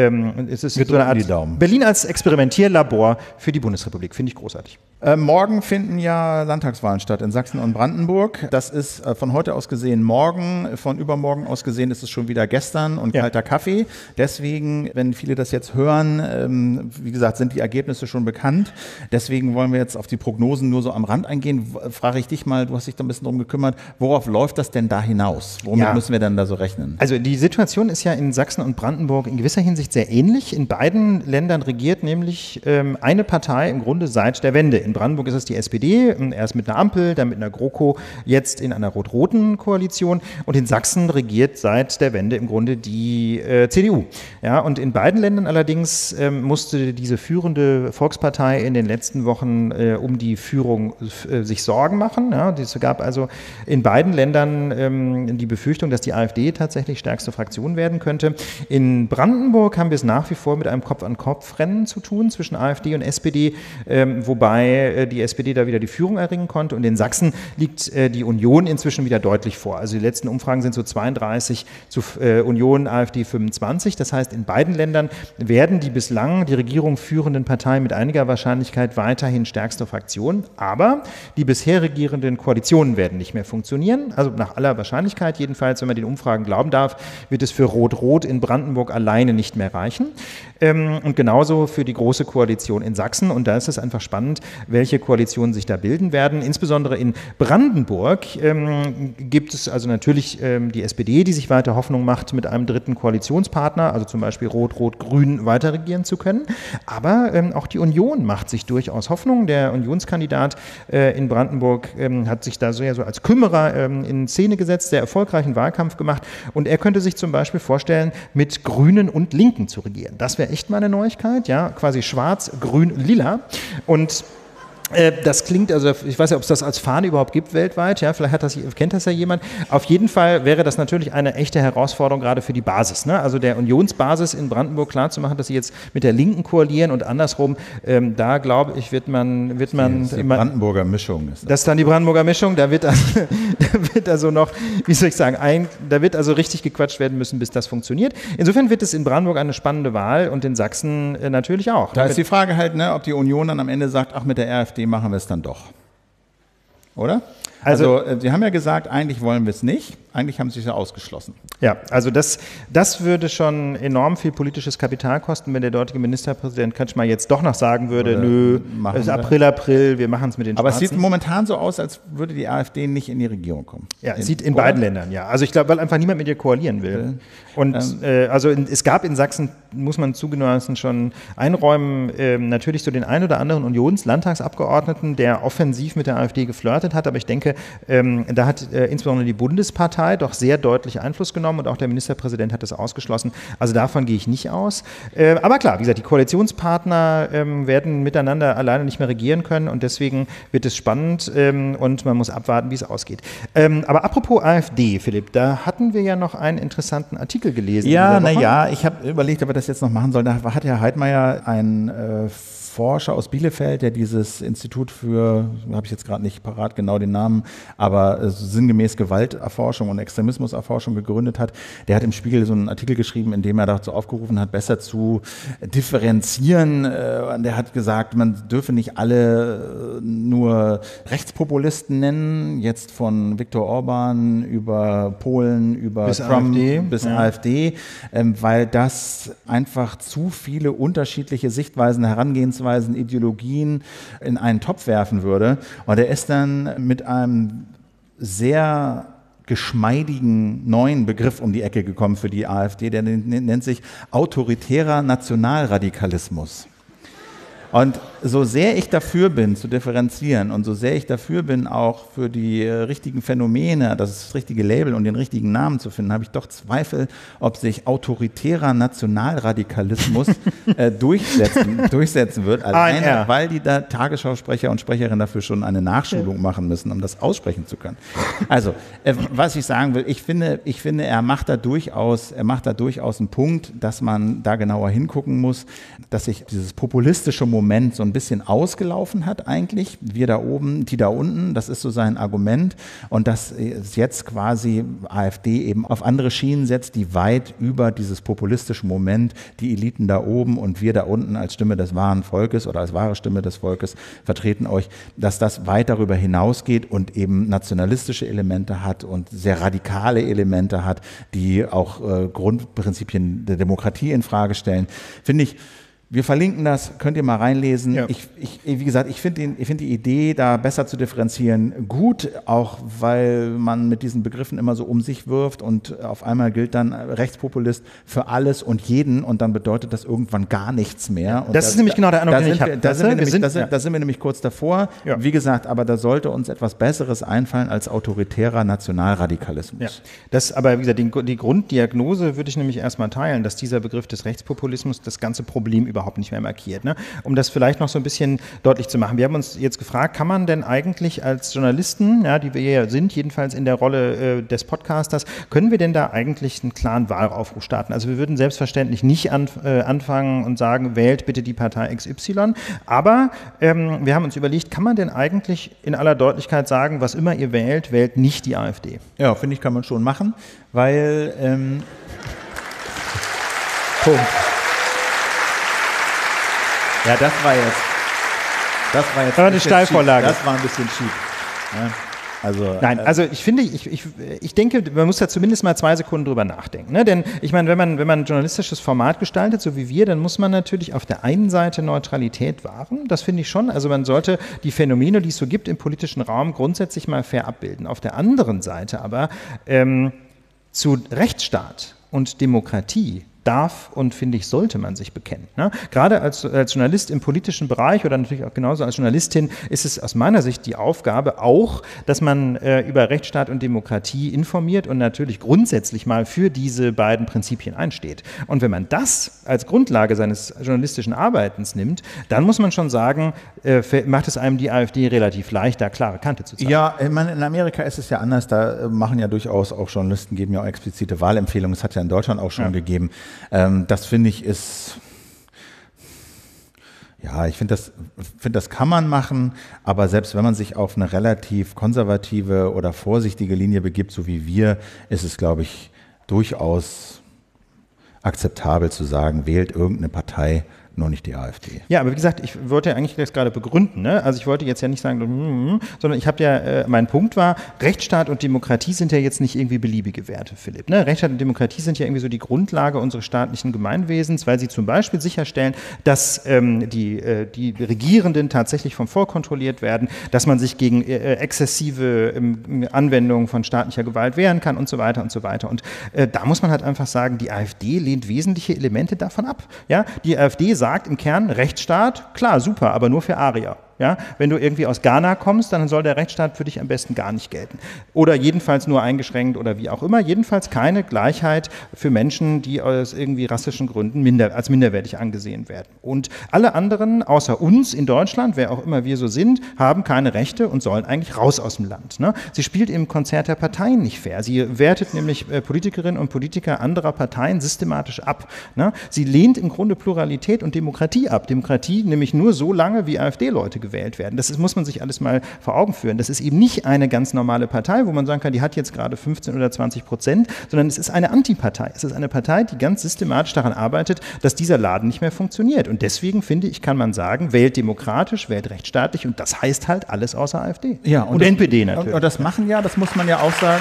es ist so eine Art Berlin als Experimentierlabor für die Bundesrepublik, finde ich großartig. Morgen finden ja Landtagswahlen statt in Sachsen und Brandenburg. Das ist von heute aus gesehen morgen, von übermorgen aus gesehen ist es schon wieder gestern und kalter Kaffee. Deswegen, wenn viele das jetzt hören, wie gesagt, sind die Ergebnisse schon bekannt. Deswegen wollen wir jetzt auf die Prognosen nur so am Rand eingehen. Frage ich dich mal, du hast dich da ein bisschen drum gekümmert, worauf läuft das denn da hinaus? Womit müssen wir denn da so rechnen? Also die Situation ist ja in Sachsen und Brandenburg in gewisser Hinsicht sehr ähnlich. In beiden Ländern regiert nämlich eine Partei im Grunde seit der Wende. In Brandenburg ist es die SPD, erst mit einer Ampel, dann mit einer GroKo, jetzt in einer rot-roten Koalition. Und in Sachsen regiert seit der Wende im Grunde die CDU. Ja, und in beiden Ländern allerdings musste diese führende Volkspartei in den letzten Wochen um die Führung sich Sorgen machen. Ja, es gab also in beiden Ländern die Befürchtung, dass die AfD tatsächlich stärkste Fraktion werden könnte. In Brandenburg haben wir es nach wie vor mit einem Kopf-an-Kopf-Rennen zu tun zwischen AfD und SPD, wobei die SPD da wieder die Führung erringen konnte. Und in Sachsen liegt die Union inzwischen wieder deutlich vor. Also die letzten Umfragen sind so 32 zu Union, AfD 25. Das heißt, in beiden Ländern werden die bislang die Regierung führenden Parteien mit einiger Wahrscheinlichkeit weiterhin stärkste Fraktion. Aber die bisher regierenden Koalitionen werden nicht mehr funktionieren. Also nach aller Wahrscheinlichkeit jedenfalls, wenn man den Umfragen glauben darf, wird es für Rot-Rot in Brandenburg alleine nicht mehr reichen. Und genauso für die Große Koalition in Sachsen. Und da ist es einfach spannend, welche Koalitionen sich da bilden werden. Insbesondere in Brandenburg gibt es also natürlich die SPD, die sich weiter Hoffnung macht, mit einem dritten Koalitionspartner, also zum Beispiel Rot-Rot-Grün, weiter regieren zu können. Aber auch die Union macht sich durchaus Hoffnung. Der Unionskandidat in Brandenburg hat sich da so als Kümmerer in Szene gesetzt, sehr erfolgreichen Wahlkampf gemacht. Und er könnte sich zum Beispiel vorstellen, mit Grünen und Linken zu regieren. Das wäre echt mal eine Neuigkeit, ja, quasi schwarz, grün, lila. Und das klingt, also ich weiß ja, ob es das als Fahne überhaupt gibt weltweit, ja, vielleicht kennt das ja jemand. Auf jeden Fall wäre das natürlich eine echte Herausforderung gerade für die Basis, ne? Also der Unionsbasis in Brandenburg klarzumachen, dass sie jetzt mit der Linken koalieren und andersrum, da glaube ich, wird man die Brandenburger Mischung ist das. Das ist dann die Brandenburger Mischung, da wird also noch, wie soll ich sagen, da wird also richtig gequatscht werden müssen, bis das funktioniert. Insofern wird es in Brandenburg eine spannende Wahl und in Sachsen natürlich auch. Da ist die Frage halt, ne, ob die Union dann am Ende sagt, ach, mit der AfD machen wir es dann doch. Oder? Also Sie haben ja gesagt, eigentlich wollen wir es nicht. Eigentlich haben Sie es ja ausgeschlossen. Ja, also das würde schon enorm viel politisches Kapital kosten, wenn der dortige Ministerpräsident Kretschmer jetzt doch noch sagen würde, nö, es ist April, wir machen es mit den Aber Schwarzen. Es sieht momentan so aus, als würde die AfD nicht in die Regierung kommen. Ja, es sieht in beiden Ländern, ja. Also ich glaube, weil einfach niemand mit ihr koalieren will. Und also es gab in Sachsen, muss man zugegebenermaßen schon einräumen, natürlich so den einen oder anderen Unionslandtagsabgeordneten, der offensiv mit der AfD geflirtet hat. Aber ich denke, da hat insbesondere die Bundespartei doch sehr deutlich Einfluss genommen und auch der Ministerpräsident hat das ausgeschlossen. Also davon gehe ich nicht aus. Aber klar, wie gesagt, die Koalitionspartner werden miteinander alleine nicht mehr regieren können und deswegen wird es spannend und man muss abwarten, wie es ausgeht. Aber apropos AfD, Philipp, da hatten wir ja noch einen interessanten Artikel gelesen. Ja, naja, ich habe überlegt, ob wir das jetzt noch machen sollen. Da hat Herr Heidmeier ein Forscher aus Bielefeld, der dieses Institut für, habe ich jetzt gerade nicht parat genau den Namen, aber sinngemäß Gewalterforschung und Extremismuserforschung gegründet hat, der hat im Spiegel so einen Artikel geschrieben, in dem er dazu aufgerufen hat, besser zu differenzieren. Der hat gesagt, man dürfe nicht alle nur Rechtspopulisten nennen, jetzt von Viktor Orban über Polen, über bis Trump AfD. Bis AfD, weil das einfach zu viele unterschiedliche Sichtweisen, Herangehensweisen, Ideologien in einen Topf werfen würde. Und er ist dann mit einem sehr geschmeidigen neuen Begriff um die Ecke gekommen für die AfD, der nennt sich autoritärer Nationalradikalismus. Und so sehr ich dafür bin, zu differenzieren und so sehr ich dafür bin, auch für die richtigen Phänomene, das richtige Label und den richtigen Namen zu finden, habe ich doch Zweifel, ob sich autoritärer Nationalradikalismus durchsetzen wird. Alleine, weil die Tagesschausprecher und Sprecherinnen dafür schon eine Nachschulung machen müssen, um das aussprechen zu können. Also, was ich sagen will, ich finde, er macht da durchaus einen Punkt, dass man da genauer hingucken muss, dass sich dieses populistische Moment so ein bisschen ausgelaufen hat eigentlich. Wir da oben, die da unten, das ist so sein Argument. Und dass es jetzt quasi AfD eben auf andere Schienen setzt, die weit über dieses populistische Moment, die Eliten da oben und wir da unten als Stimme des wahren Volkes oder als wahre Stimme des Volkes vertreten euch, dass das weit darüber hinausgeht und eben nationalistische Elemente hat und sehr radikale Elemente hat, die auch Grundprinzipien der Demokratie in Frage stellen. Finde ich, wir verlinken das, könnt ihr mal reinlesen. Ja. Wie gesagt, ich finde die Idee, da besser zu differenzieren, gut, auch weil man mit diesen Begriffen immer so um sich wirft und auf einmal gilt dann Rechtspopulist für alles und jeden und dann bedeutet das irgendwann gar nichts mehr. Und das ist nämlich genau der Eindruck, den ich habe. Da sind wir nämlich kurz davor. Ja. Wie gesagt, aber da sollte uns etwas Besseres einfallen als autoritärer Nationalradikalismus. Ja. Das, aber wie gesagt, die Grunddiagnose würde ich nämlich erstmal teilen, dass dieser Begriff des Rechtspopulismus das ganze Problem überhaupt nicht mehr markiert. Ne? Um das vielleicht noch so ein bisschen deutlich zu machen. Wir haben uns jetzt gefragt, kann man denn eigentlich als Journalisten, ja, die wir ja sind, jedenfalls in der Rolle des Podcasters, können wir denn da eigentlich einen klaren Wahlaufruf starten? Also wir würden selbstverständlich nicht anfangen und sagen, wählt bitte die Partei XY, aber wir haben uns überlegt, kann man denn eigentlich in aller Deutlichkeit sagen, was immer ihr wählt, wählt nicht die AfD? Ja, finde ich, kann man schon machen, weil Punkt. Ja, das war jetzt eine Steilvorlage. Das war ein bisschen schief. Ja, also, nein, also ich finde, ich denke, man muss da zumindest mal 2 Sekunden drüber nachdenken. Ne? Denn ich meine, wenn man ein journalistisches Format gestaltet, so wie wir, dann muss man natürlich auf der einen Seite Neutralität wahren. Das finde ich schon. Also man sollte die Phänomene, die es so gibt im politischen Raum, grundsätzlich mal fair abbilden. Auf der anderen Seite aber zu Rechtsstaat und Demokratie darf und, finde ich, sollte man sich bekennen. Ne? Gerade als Journalist im politischen Bereich oder natürlich auch genauso als Journalistin ist es aus meiner Sicht die Aufgabe auch, dass man über Rechtsstaat und Demokratie informiert und natürlich grundsätzlich mal für diese beiden Prinzipien einsteht. Und wenn man das als Grundlage seines journalistischen Arbeitens nimmt, dann muss man schon sagen, macht es einem die AfD relativ leicht, da klare Kante zu zeigen. Ja, ich meine, in Amerika ist es ja anders, da machen ja durchaus auch Journalisten, geben ja auch explizite Wahlempfehlungen, das hat ja in Deutschland auch schon gegeben. Das finde ich ist, ja, ich finde, das kann man machen, aber selbst wenn man sich auf eine relativ konservative oder vorsichtige Linie begibt, so wie wir, ist es, glaube ich, durchaus akzeptabel zu sagen, wählt irgendeine Partei, nur nicht die AfD. Ja, aber wie gesagt, ich wollte ja eigentlich das gerade begründen. Ne? Also ich wollte jetzt ja nicht sagen, sondern ich habe ja, mein Punkt war, Rechtsstaat und Demokratie sind ja jetzt nicht irgendwie beliebige Werte, Philipp. Ne? Rechtsstaat und Demokratie sind ja irgendwie so die Grundlage unseres staatlichen Gemeinwesens, weil sie zum Beispiel sicherstellen, dass die Regierenden tatsächlich vom Volk kontrolliert werden, dass man sich gegen exzessive Anwendungen von staatlicher Gewalt wehren kann und so weiter und so weiter. Und da muss man halt einfach sagen, die AfD lehnt wesentliche Elemente davon ab. Ja? Die AfD sagt im Kern, Rechtsstaat, klar, super, aber nur für Arier. Ja, wenn du irgendwie aus Ghana kommst, dann soll der Rechtsstaat für dich am besten gar nicht gelten. Oder jedenfalls nur eingeschränkt oder wie auch immer. Jedenfalls keine Gleichheit für Menschen, die aus irgendwie rassischen Gründen als minderwertig angesehen werden. Und alle anderen, außer uns in Deutschland, wer auch immer wir so sind, haben keine Rechte und sollen eigentlich raus aus dem Land. Ne? Sie spielt im Konzert der Parteien nicht fair. Sie wertet nämlich Politikerinnen und Politiker anderer Parteien systematisch ab. Ne? Sie lehnt im Grunde Pluralität und Demokratie ab. Demokratie nämlich nur so lange, wie AfD-Leute gewählt werden. Das muss man sich alles mal vor Augen führen. Das ist eben nicht eine ganz normale Partei, wo man sagen kann, die hat jetzt gerade 15 oder 20%, sondern es ist eine Antipartei. Es ist eine Partei, die ganz systematisch daran arbeitet, dass dieser Laden nicht mehr funktioniert. Und deswegen, finde ich, kann man sagen, wählt demokratisch, wählt rechtsstaatlich und das heißt halt alles außer AfD. Ja, und NPD natürlich. Und das machen ja, das muss man ja auch sagen.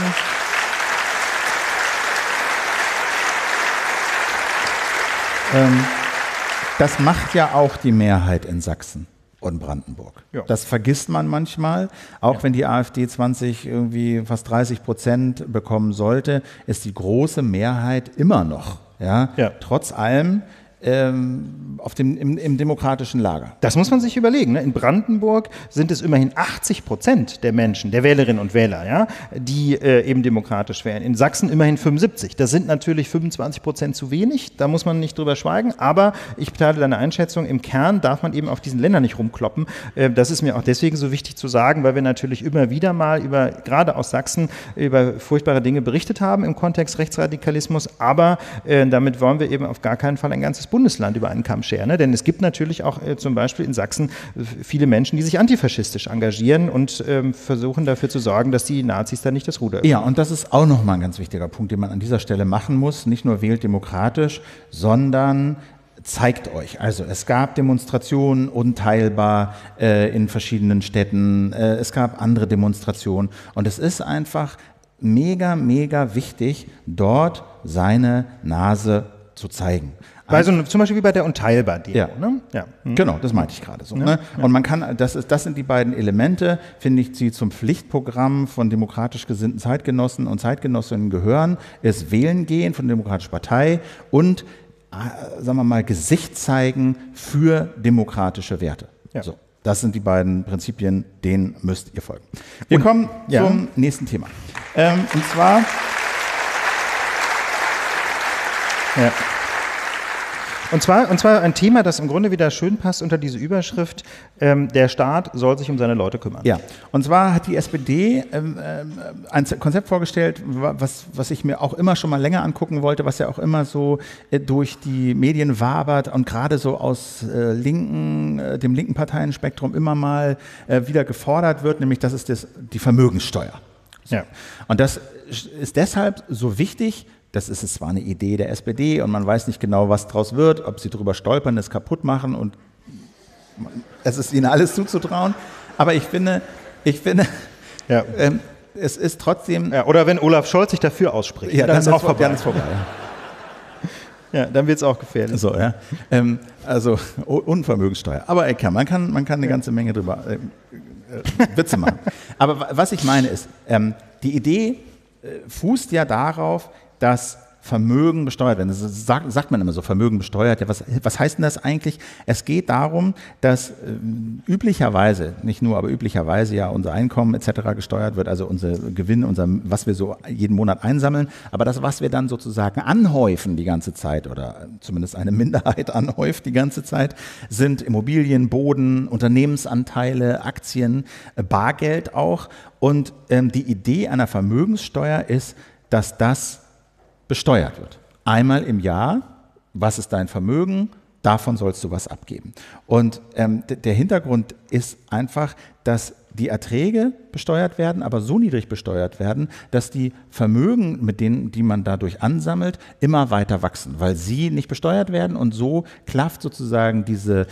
Das macht ja auch die Mehrheit in Sachsen und Brandenburg. Ja. Das vergisst man manchmal. Auch wenn die AfD irgendwie fast 30% bekommen sollte, ist die große Mehrheit immer noch. Ja? Ja. Trotz allem im demokratischen Lager. Das muss man sich überlegen. Ne? In Brandenburg sind es immerhin 80% der Menschen, der Wählerinnen und Wähler, ja, die eben demokratisch wählen. In Sachsen immerhin 75%. Das sind natürlich 25% zu wenig, da muss man nicht drüber schweigen, aber ich teile deine Einschätzung, im Kern darf man eben auf diesen Ländern nicht rumkloppen. Das ist mir auch deswegen so wichtig zu sagen, weil wir natürlich immer wieder mal gerade aus Sachsen, über furchtbare Dinge berichtet haben im Kontext Rechtsradikalismus, aber damit wollen wir eben auf gar keinen Fall ein ganzes Bundesland über einen Kamm scheren. Ne? Denn es gibt natürlich auch zum Beispiel in Sachsen viele Menschen, die sich antifaschistisch engagieren und versuchen dafür zu sorgen, dass die Nazis da nicht das Ruder übernehmen. Ja, und das ist auch nochmal ein ganz wichtiger Punkt, den man an dieser Stelle machen muss. Nicht nur wählt demokratisch, sondern zeigt euch. Also es gab Demonstrationen unteilbar in verschiedenen Städten, es gab andere Demonstrationen und es ist einfach mega, mega wichtig, dort seine Nase zu zeigen. Zum Beispiel wie bei der Unteilbar-Demo. Ja. Ne? Ja. Genau, das meinte ich gerade so. Ja. Ne? Und man kann, das sind die beiden Elemente, finde ich, die zum Pflichtprogramm von demokratisch gesinnten Zeitgenossen und Zeitgenossinnen gehören, ist Wählen gehen von der Demokratischen Partei und, sagen wir mal, Gesicht zeigen für demokratische Werte. Ja. So, das sind die beiden Prinzipien, denen müsst ihr folgen. Wir kommen zum nächsten Thema. Und zwar... Ja. Und zwar ein Thema, das im Grunde wieder schön passt unter diese Überschrift, der Staat soll sich um seine Leute kümmern. Ja, und zwar hat die SPD ein Konzept vorgestellt, was ich mir auch immer schon mal länger angucken wollte, was ja auch immer so durch die Medien wabert und gerade so aus dem linken Parteienspektrum immer mal wieder gefordert wird, nämlich das ist die Vermögenssteuer. So. Ja. Und das ist deshalb so wichtig. Das ist zwar eine Idee der SPD und man weiß nicht genau, was draus wird, ob sie drüber stolpern, es kaputt machen und es ist ihnen alles zuzutrauen. Aber ich finde, ja. Es ist trotzdem... Ja, oder wenn Olaf Scholz sich dafür ausspricht. Ja, dann ist auch vorbei. Ja, dann wird es auch gefährlich. So, ja. Also Unvermögenssteuer. Aber man kann eine ganze Menge drüber Witze machen. Aber was ich meine ist, die Idee fußt ja darauf, dass Vermögen besteuert werden. Das sagt man immer so, Vermögen besteuert. Ja, was heißt denn das eigentlich? Es geht darum, dass üblicherweise, nicht nur, aber üblicherweise ja unser Einkommen etc. gesteuert wird, also unser Gewinn, was wir so jeden Monat einsammeln, aber das, was wir dann sozusagen anhäufen die ganze Zeit oder zumindest eine Minderheit anhäuft die ganze Zeit, sind Immobilien, Boden, Unternehmensanteile, Aktien, Bargeld auch. Und die Idee einer Vermögenssteuer ist, dass das besteuert wird. Einmal im Jahr, was ist dein Vermögen, davon sollst du was abgeben. Und der Hintergrund ist einfach, dass die Erträge besteuert werden, aber so niedrig besteuert werden, dass die Vermögen, die man dadurch ansammelt, immer weiter wachsen, weil sie nicht besteuert werden und so klafft sozusagen diese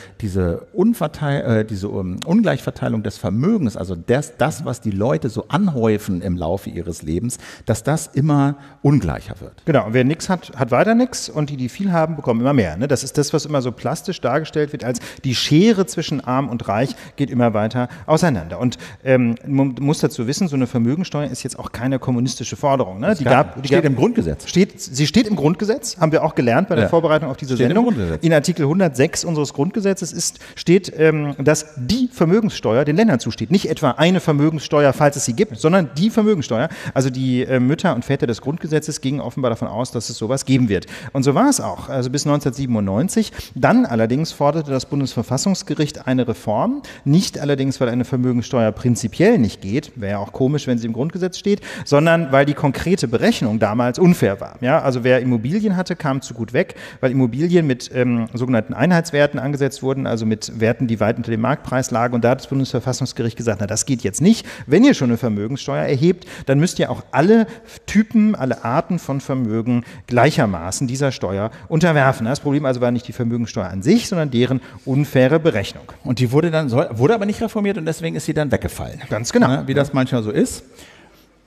Ungleichverteilung des Vermögens, also das, was die Leute so anhäufen im Laufe ihres Lebens, dass das immer ungleicher wird. Genau, und wer nichts hat, hat weiter nichts und die viel haben, bekommen immer mehr. Ne? Das ist das, was immer so plastisch dargestellt wird, als die Schere zwischen Arm und Reich geht immer weiter auseinander. Und man muss dazu wissen, so eine Vermögensteuer ist jetzt auch keine kommunistische Forderung. Ne? Die steht im Grundgesetz. Sie steht im Grundgesetz, haben wir auch gelernt bei der Vorbereitung auf diese Sendung. In Artikel 106 unseres Grundgesetzes steht, dass die Vermögenssteuer den Ländern zusteht. Nicht etwa eine Vermögenssteuer, falls es sie gibt, sondern die Vermögenssteuer. Also die Mütter und Väter des Grundgesetzes gingen offenbar davon aus, dass es sowas geben wird. Und so war es auch, also bis 1997. Dann allerdings forderte das Bundesverfassungsgericht eine Reform, nicht allerdings, weil eine Vermögenssteuer prinzipiell nicht geht, wäre ja auch komisch, wenn sie im Grundgesetz steht, sondern weil die konkrete Berechnung damals unfair war. Ja, also wer Immobilien hatte, kam zu gut weg, weil Immobilien mit sogenannten Einheitswerten angesetzt wurden, also mit Werten, die weit unter dem Marktpreis lagen. Und da hat das Bundesverfassungsgericht gesagt, na, das geht jetzt nicht. Wenn ihr schon eine Vermögenssteuer erhebt, dann müsst ihr auch alle Typen, alle Arten von Vermögen gleichermaßen dieser Steuer unterwerfen. Das Problem also war nicht die Vermögenssteuer an sich, sondern deren unfaire Berechnung. Und die wurde aber nicht reformiert und deswegen ist sie dann weggefallen. Ganz genau. Wie das manchmal so ist.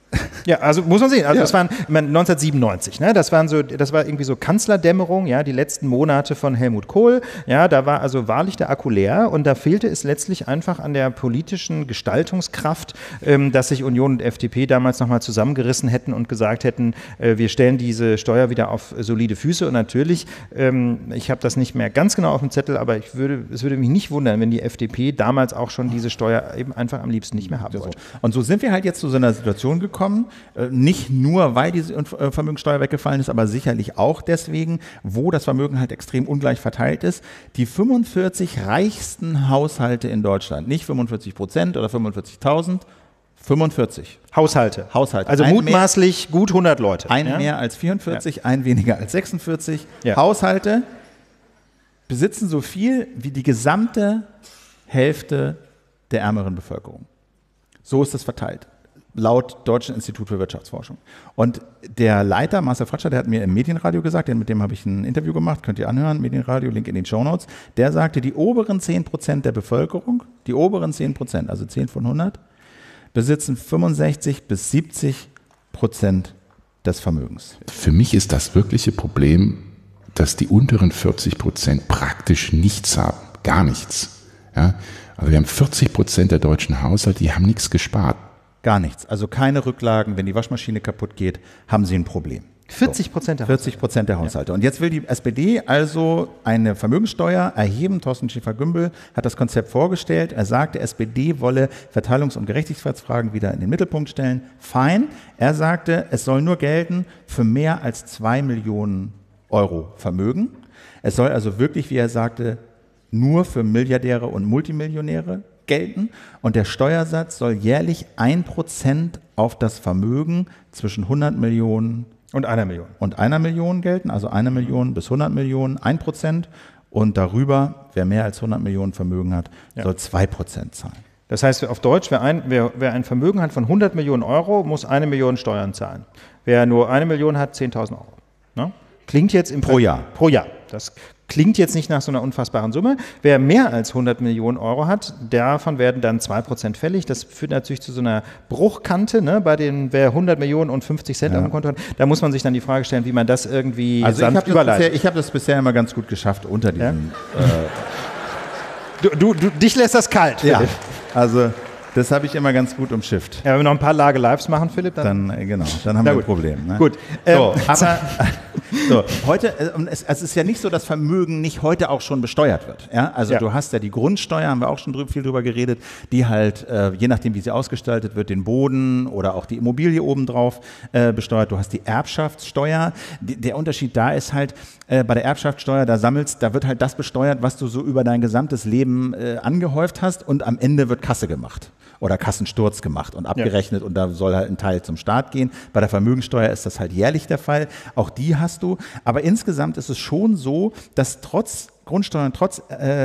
Ja, also muss man sehen. Also das waren 1997, ne? Das war irgendwie so Kanzlerdämmerung, ja, die letzten Monate von Helmut Kohl. Ja, da war also wahrlich der Akku leer und da fehlte es letztlich einfach an der politischen Gestaltungskraft, dass sich Union und FDP damals nochmal zusammengerissen hätten und gesagt hätten, wir stellen diese Steuer wieder auf solide Füße. Und natürlich, ich habe das nicht mehr ganz genau auf dem Zettel, aber es würde mich nicht wundern, wenn die FDP damals auch schon diese Steuer eben einfach am liebsten nicht mehr haben wollte. Und so sind wir halt jetzt zu so einer Situation gekommen, nicht nur, weil diese Vermögensteuer weggefallen ist, aber sicherlich auch deswegen, wo das Vermögen halt extrem ungleich verteilt ist. Die 45 reichsten Haushalte in Deutschland, nicht 45% oder 45.000, 45. Haushalte. Also mutmaßlich gut 100 Leute. Ein mehr als 44, ein weniger als 46. Ja. Haushalte besitzen so viel wie die gesamte Hälfte der ärmeren Bevölkerung. So ist es verteilt, laut Deutschen Institut für Wirtschaftsforschung. Und der Leiter, Marcel Fratscher, der hat mir im Medienradio gesagt, mit dem habe ich ein Interview gemacht, könnt ihr anhören, Medienradio, Link in den Shownotes, der sagte, die oberen 10% der Bevölkerung, die oberen 10%, also 10 von 100, besitzen 65-70% des Vermögens. Für mich ist das wirkliche Problem, dass die unteren 40% praktisch nichts haben, gar nichts. Ja? Also wir haben 40% der deutschen Haushalte, die haben nichts gespart. Gar nichts, also keine Rücklagen, wenn die Waschmaschine kaputt geht, haben sie ein Problem. 40% der Haushalte. 40% der Haushalte. Und jetzt will die SPD also eine Vermögenssteuer erheben. Thorsten Schäfer-Gümbel hat das Konzept vorgestellt. Er sagt, die SPD wolle Verteilungs- und Gerechtigkeitsfragen wieder in den Mittelpunkt stellen. Fein. Er sagte, es soll nur gelten für mehr als 2 Millionen Euro Vermögen. Es soll also wirklich, wie er sagte, nur für Milliardäre und Multimillionäre gelten. Und der Steuersatz soll jährlich 1% auf das Vermögen zwischen 100 Millionen und 1 Million. Und 1 Million gelten, also 1 Million bis 100 Millionen, 1%. Und darüber, wer mehr als 100 Millionen Vermögen hat, soll 2% zahlen. Das heißt, auf Deutsch, wer ein Vermögen hat von 100 Millionen Euro, muss 1 Million Steuern zahlen. Wer nur 1 Million hat, 10.000 Euro. Ne? Klingt jetzt pro Jahr. Pro Jahr. Das klingt jetzt nicht nach so einer unfassbaren Summe. Wer mehr als 100 Millionen Euro hat, davon werden dann 2% fällig. Das führt natürlich zu so einer Bruchkante, ne? Bei den, wer 100 Millionen und 50 Cent auf dem Konto hat. Da muss man sich dann die Frage stellen, wie man das irgendwie sanft überleitet. Ich habe das bisher immer ganz gut geschafft unter diesem... Dich lässt das kalt, Philipp. Ja, also... Das habe ich immer ganz gut umschifft. Ja, wenn wir noch ein paar Lage Lives machen, Philipp, dann haben wir ein Problem. Ne? Gut. Heute, es ist ja nicht so, dass Vermögen nicht heute auch schon besteuert wird. Ja? Also du hast ja die Grundsteuer, haben wir auch schon viel drüber geredet, die halt, je nachdem wie sie ausgestaltet wird, den Boden oder auch die Immobilie obendrauf besteuert. Du hast die Erbschaftssteuer. Der Unterschied da ist halt, bei der Erbschaftssteuer, da wird halt das besteuert, was du so über dein gesamtes Leben angehäuft hast und am Ende wird Kasse gemacht. Oder Kassensturz gemacht und abgerechnet und da soll halt ein Teil zum Staat gehen. Bei der Vermögensteuer ist das halt jährlich der Fall. Auch die hast du. Aber insgesamt ist es schon so, dass trotz Grundsteuern, trotz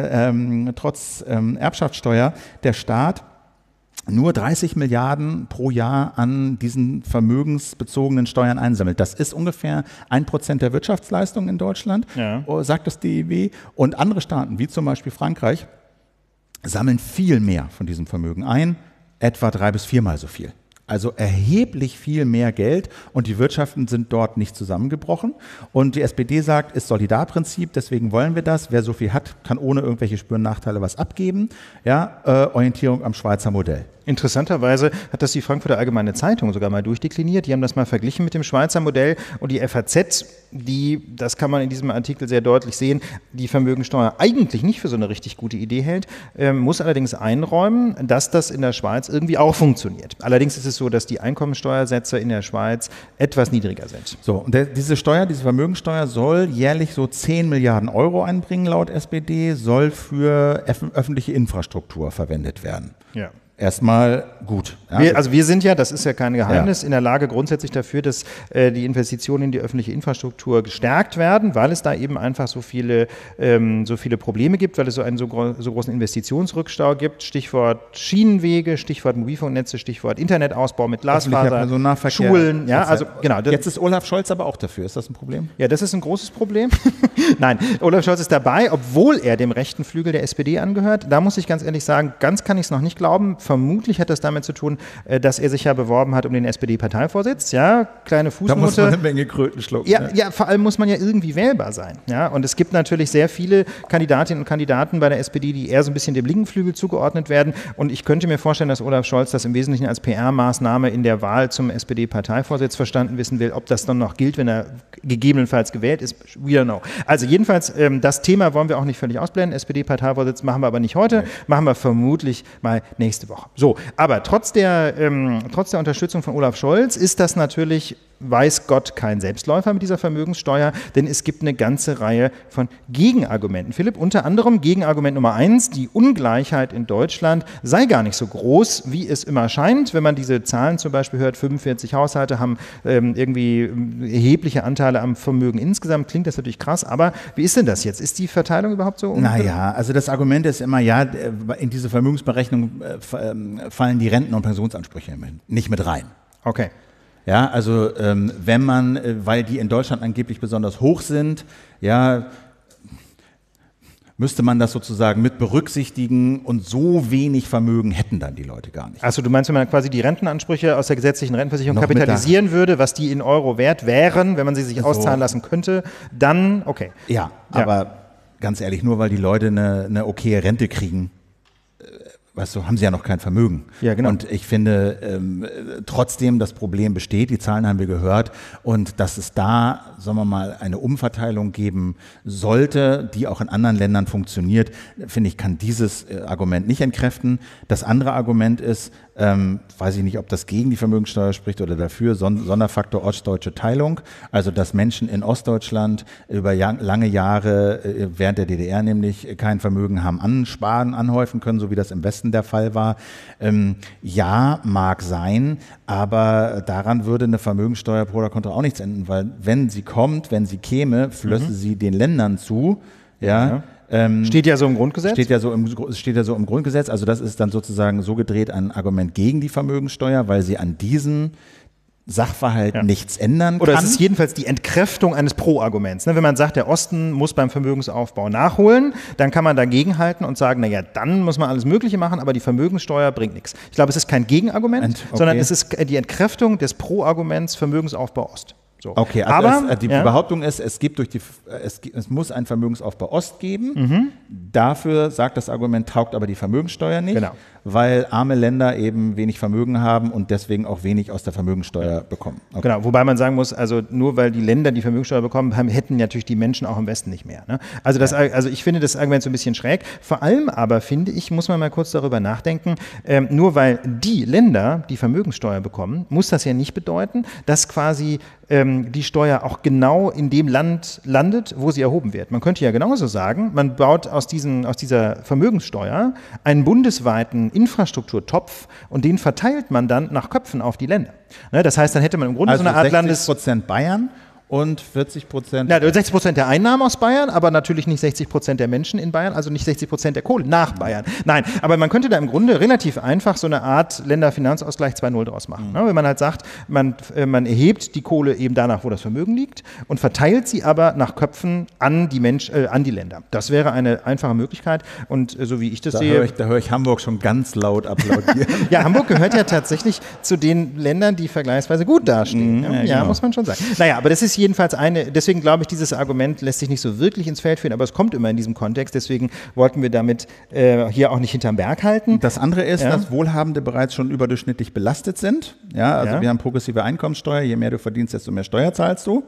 Erbschaftssteuer der Staat nur 30 Milliarden pro Jahr an diesen vermögensbezogenen Steuern einsammelt. Das ist ungefähr 1% der Wirtschaftsleistung in Deutschland, sagt das DIW. Und andere Staaten, wie zum Beispiel Frankreich, sammeln viel mehr von diesem Vermögen ein, etwa 3 bis 4 Mal so viel. Also erheblich viel mehr Geld und die Wirtschaften sind dort nicht zusammengebrochen. Und die SPD sagt, ist Solidarprinzip, deswegen wollen wir das. Wer so viel hat, kann ohne irgendwelche Spüren-Nachteile was abgeben. Ja, Orientierung am Schweizer Modell. Interessanterweise hat das die Frankfurter Allgemeine Zeitung sogar mal durchdekliniert. Die haben das mal verglichen mit dem Schweizer Modell und die FAZ, das kann man in diesem Artikel sehr deutlich sehen, die Vermögensteuer eigentlich nicht für so eine richtig gute Idee hält, muss allerdings einräumen, dass das in der Schweiz irgendwie auch funktioniert. Allerdings ist es so, dass die Einkommensteuersätze in der Schweiz etwas niedriger sind. So, und diese Vermögensteuer soll jährlich so 10 Milliarden Euro einbringen laut SPD, soll für öffentliche Infrastruktur verwendet werden. Ja. Erstmal gut. Ja. Wir sind ja, das ist ja kein Geheimnis, in der Lage grundsätzlich dafür, dass die Investitionen in die öffentliche Infrastruktur gestärkt werden, weil es da eben einfach so viele Probleme gibt, weil es so einen so großen Investitionsrückstau gibt. Stichwort Schienenwege, Stichwort Mobilfunknetze, Stichwort Internetausbau mit Glasfaser, Schulen. Ja, also genau. Jetzt ist Olaf Scholz aber auch dafür. Ist das ein Problem? Ja, das ist ein großes Problem. Nein, Olaf Scholz ist dabei, obwohl er dem rechten Flügel der SPD angehört. Da muss ich ganz ehrlich sagen, ganz kann ich es noch nicht glauben. vermutlich hat das damit zu tun, dass er sich ja beworben hat um den SPD-Parteivorsitz. Ja, kleine Fußnote. Da muss man eine Menge Kröten schlucken. Ja, vor allem muss man ja irgendwie wählbar sein. Ja? Und es gibt natürlich sehr viele Kandidatinnen und Kandidaten bei der SPD, die eher so ein bisschen dem linken Flügel zugeordnet werden. Und ich könnte mir vorstellen, dass Olaf Scholz das im Wesentlichen als PR-Maßnahme in der Wahl zum SPD-Parteivorsitz verstanden wissen will. Ob das dann noch gilt, wenn er gegebenenfalls gewählt ist, we don't know. Also jedenfalls, das Thema wollen wir auch nicht völlig ausblenden. SPD-Parteivorsitz machen wir aber nicht heute, machen wir vermutlich mal nächste Woche. So, aber trotz der Unterstützung von Olaf Scholz ist das natürlich, weiß Gott, kein Selbstläufer mit dieser Vermögenssteuer, denn es gibt eine ganze Reihe von Gegenargumenten. Philipp, unter anderem Gegenargument Nummer 1, die Ungleichheit in Deutschland sei gar nicht so groß, wie es immer scheint. Wenn man diese Zahlen zum Beispiel hört, 45 Haushalte haben irgendwie erhebliche Anteile am Vermögen insgesamt, klingt das natürlich krass, aber wie ist denn das jetzt? Ist die Verteilung überhaupt so ungefähr? Naja, also das Argument ist immer, ja, in diese Vermögensberechnung fallen die Renten- und Pensionsansprüche nicht mit rein. Okay. Ja, also wenn man, weil die in Deutschland angeblich besonders hoch sind, ja, müsste man das sozusagen mit berücksichtigen und so wenig Vermögen hätten dann die Leute gar nicht. Also du meinst, wenn man quasi die Rentenansprüche aus der gesetzlichen Rentenversicherung noch kapitalisieren würde, was die in Euro wert wären, wenn man sie sich auszahlen lassen könnte, dann okay. Ja, aber ganz ehrlich, nur weil die Leute eine okaye Rente kriegen, weißt du, haben sie ja noch kein Vermögen. Ja, genau. Und ich finde, trotzdem das Problem besteht, die Zahlen haben wir gehört, und dass es da, sagen wir mal, eine Umverteilung geben sollte, die auch in anderen Ländern funktioniert, finde ich, kann dieses Argument nicht entkräften. Das andere Argument ist, weiß ich nicht, ob das gegen die Vermögenssteuer spricht oder dafür, Sonderfaktor ostdeutsche Teilung, also dass Menschen in Ostdeutschland über lange Jahre, während der DDR nämlich, kein Vermögen haben anhäufen können, so wie das im Westen der Fall war. Ja, mag sein, aber daran würde eine Vermögenssteuer pro oder contra auch nichts enden, weil wenn sie käme, flösse sie den Ländern zu, ja. Steht ja so im Grundgesetz? Steht ja so im Grundgesetz. Also das ist dann sozusagen so gedreht ein Argument gegen die Vermögenssteuer, weil sie an diesen Sachverhalt nichts ändern kann. Oder es ist jedenfalls die Entkräftung eines Pro-Arguments. Wenn man sagt, der Osten muss beim Vermögensaufbau nachholen, dann kann man dagegenhalten und sagen, naja, dann muss man alles Mögliche machen, aber die Vermögenssteuer bringt nichts. Ich glaube, es ist kein Gegenargument, sondern es ist die Entkräftung des Pro-Arguments Vermögensaufbau Ost. So. Okay, also aber die Behauptung ist, es muss einen Vermögensaufbau Ost geben. Dafür, sagt das Argument, taugt aber die Vermögenssteuer nicht, weil arme Länder eben wenig Vermögen haben und deswegen auch wenig aus der Vermögenssteuer bekommen. Okay. Genau, wobei man sagen muss, also nur weil die Länder die Vermögenssteuer bekommen, hätten natürlich die Menschen auch im Westen nicht mehr. Ne? Also ich finde das Argument so ein bisschen schräg. Vor allem aber, finde ich, muss man mal kurz darüber nachdenken, nur weil die Länder die Vermögenssteuer bekommen, muss das ja nicht bedeuten, dass quasi die Steuer auch genau in dem Land landet, wo sie erhoben wird. Man könnte ja genauso sagen, man baut aus dieser Vermögenssteuer einen bundesweiten Infrastrukturtopf und den verteilt man dann nach Köpfen auf die Länder. Ne, das heißt, dann hätte man im Grunde also so eine Art 60% Bayern und 40%. Ja, 60% der Einnahmen aus Bayern, aber natürlich nicht 60% der Menschen in Bayern, also nicht 60% der Kohle nach Bayern. Nein, aber man könnte da im Grunde relativ einfach so eine Art Länderfinanzausgleich 2.0 draus machen. Ne? Wenn man halt sagt, man erhebt die Kohle eben danach, wo das Vermögen liegt und verteilt sie aber nach Köpfen an die Länder. Das wäre eine einfache Möglichkeit und so wie ich das sehe. Da höre ich Hamburg schon ganz laut applaudieren. Ja, Hamburg gehört ja tatsächlich zu den Ländern, die vergleichsweise gut dastehen. Ja, genau. Muss man schon sagen. Naja, aber das ist jedenfalls deswegen glaube ich, dieses Argument lässt sich nicht so wirklich ins Feld führen, aber es kommt immer in diesem Kontext, deswegen wollten wir damit hier auch nicht hinterm Berg halten. Das andere ist, dass Wohlhabende bereits schon überdurchschnittlich belastet sind. Ja, also wir haben progressive Einkommenssteuer, je mehr du verdienst, desto mehr Steuer zahlst du.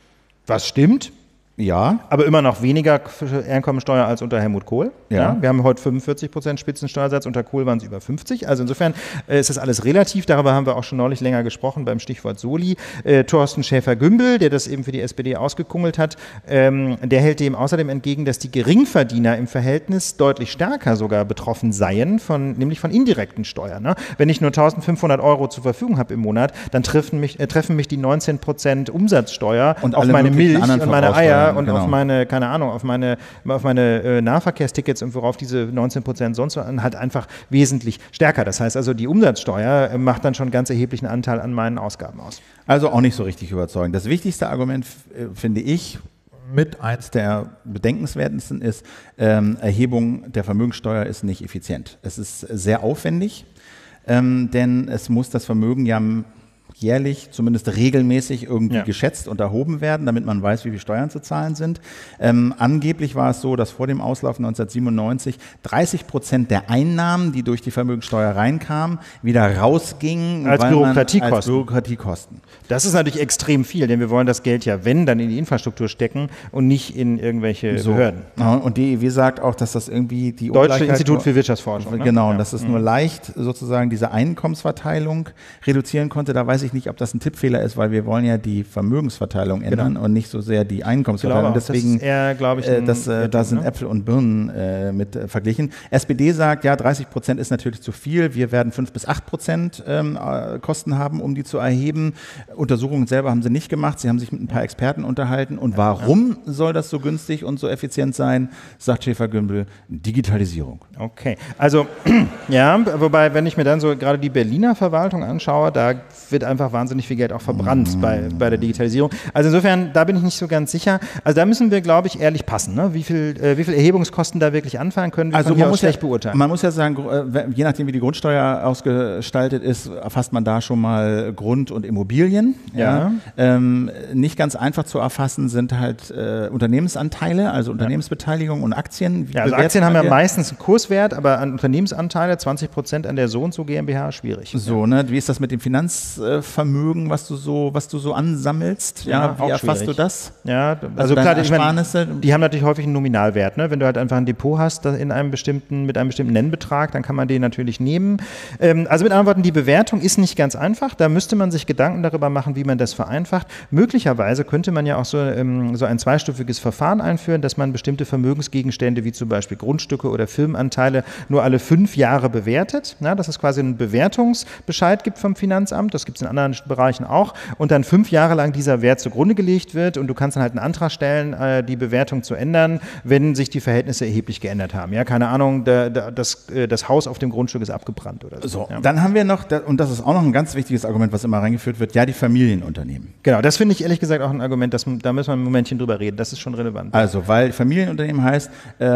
Was stimmt? Ja. Aber immer noch weniger Einkommensteuer als unter Helmut Kohl. Ja. Wir haben heute 45% Spitzensteuersatz, unter Kohl waren es über 50. Also insofern ist das alles relativ. Darüber haben wir auch schon neulich länger gesprochen beim Stichwort Soli. Thorsten Schäfer-Gümbel, der das eben für die SPD ausgekungelt hat, der hält dem außerdem entgegen, dass die Geringverdiener im Verhältnis deutlich stärker sogar betroffen seien, nämlich von indirekten Steuern. Ne? Wenn ich nur 1.500 € zur Verfügung habe im Monat, dann treffen mich die 19% Umsatzsteuer und auf meine Milch und meine Eier und auf meine, keine Ahnung, auf meine Nahverkehrstickets und worauf diese 19% sonst halt einfach wesentlich stärker. Das heißt also, die Umsatzsteuer macht dann schon einen ganz erheblichen Anteil an meinen Ausgaben aus. Also auch nicht so richtig überzeugend. Das wichtigste Argument, finde ich, mit eins der bedenkenswertesten ist, Erhebung der Vermögenssteuer ist nicht effizient. Es ist sehr aufwendig. denn es muss das Vermögen ja jährlich, zumindest regelmäßig irgendwie geschätzt und erhoben werden, damit man weiß, wie viel Steuern zu zahlen sind. Angeblich war es so, dass vor dem Auslauf 1997 30% der Einnahmen, die durch die Vermögenssteuer reinkamen, wieder rausgingen als Bürokratiekosten. Das ist natürlich extrem viel, denn wir wollen das Geld ja, wenn, dann in die Infrastruktur stecken und nicht in irgendwelche Behörden. Und die DEW sagt auch, dass das irgendwie die Deutsche Institut für Wirtschaftsforschung. Genau, und dass es nur leicht sozusagen diese Einkommensverteilung reduzieren konnte. Da weiß ich nicht, ob das ein Tippfehler ist, weil wir wollen ja die Vermögensverteilung ändern und nicht so sehr die Einkommensverteilung. Deswegen, das ist eher, glaube ich, da sind Äpfel und Birnen mit verglichen. SPD sagt, ja, 30% ist natürlich zu viel. Wir werden 5-8% Kosten haben, um die zu erheben. Untersuchungen selber haben sie nicht gemacht. Sie haben sich mit ein paar Experten unterhalten. Und warum soll das so günstig und so effizient sein, sagt Schäfer-Gümbel, Digitalisierung. Okay, also ja, wobei, wenn ich mir dann so gerade die Berliner Verwaltung anschaue, da wird einfach wahnsinnig viel Geld auch verbrannt bei der Digitalisierung. Also insofern, da bin ich nicht so ganz sicher. Also da müssen wir, glaube ich, ehrlich passen, ne? Wie viel Erhebungskosten da wirklich anfallen können, also man muss schlecht beurteilen. Man muss ja sagen, je nachdem, wie die Grundsteuer ausgestaltet ist, erfasst man da schon mal Grund und Immobilien. Ja. Nicht ganz einfach zu erfassen sind halt Unternehmensanteile, also Unternehmensbeteiligung und Aktien. Ja, also Aktien haben ja meistens einen Kurswert, aber an Unternehmensanteile 20% an der so und so GmbH schwierig. So, ne? Wie ist das mit dem Finanzvermögen, was du so ansammelst? Ja, wie erfasst du das? Ja, also klar, ich meine, die haben natürlich häufig einen Nominalwert. Ne? Wenn du halt einfach ein Depot hast mit einem bestimmten Nennbetrag, dann kann man den natürlich nehmen. Also mit anderen Worten, die Bewertung ist nicht ganz einfach. Da müsste man sich Gedanken darüber machen, wie man das vereinfacht. Möglicherweise könnte man ja auch so ein zweistufiges Verfahren einführen, dass man bestimmte Vermögensgegenstände wie zum Beispiel Grundstücke oder Firmenanteile nur alle 5 Jahre bewertet. Ja, dass es quasi einen Bewertungsbescheid gibt vom Finanzamt. Das gibt es in anderen Bereichen auch. Und dann 5 Jahre lang dieser Wert zugrunde gelegt wird und du kannst dann halt einen Antrag stellen, die Bewertung zu ändern, wenn sich die Verhältnisse erheblich geändert haben. Ja, keine Ahnung, das Haus auf dem Grundstück ist abgebrannt oder so. So, ja. Dann haben wir noch, und das ist auch noch ein ganz wichtiges Argument, was immer reingeführt wird, ja, die Familienunternehmen. Genau, das finde ich ehrlich gesagt auch ein Argument, da müssen wir ein Momentchen drüber reden, das ist schon relevant. Also, weil Familienunternehmen heißt,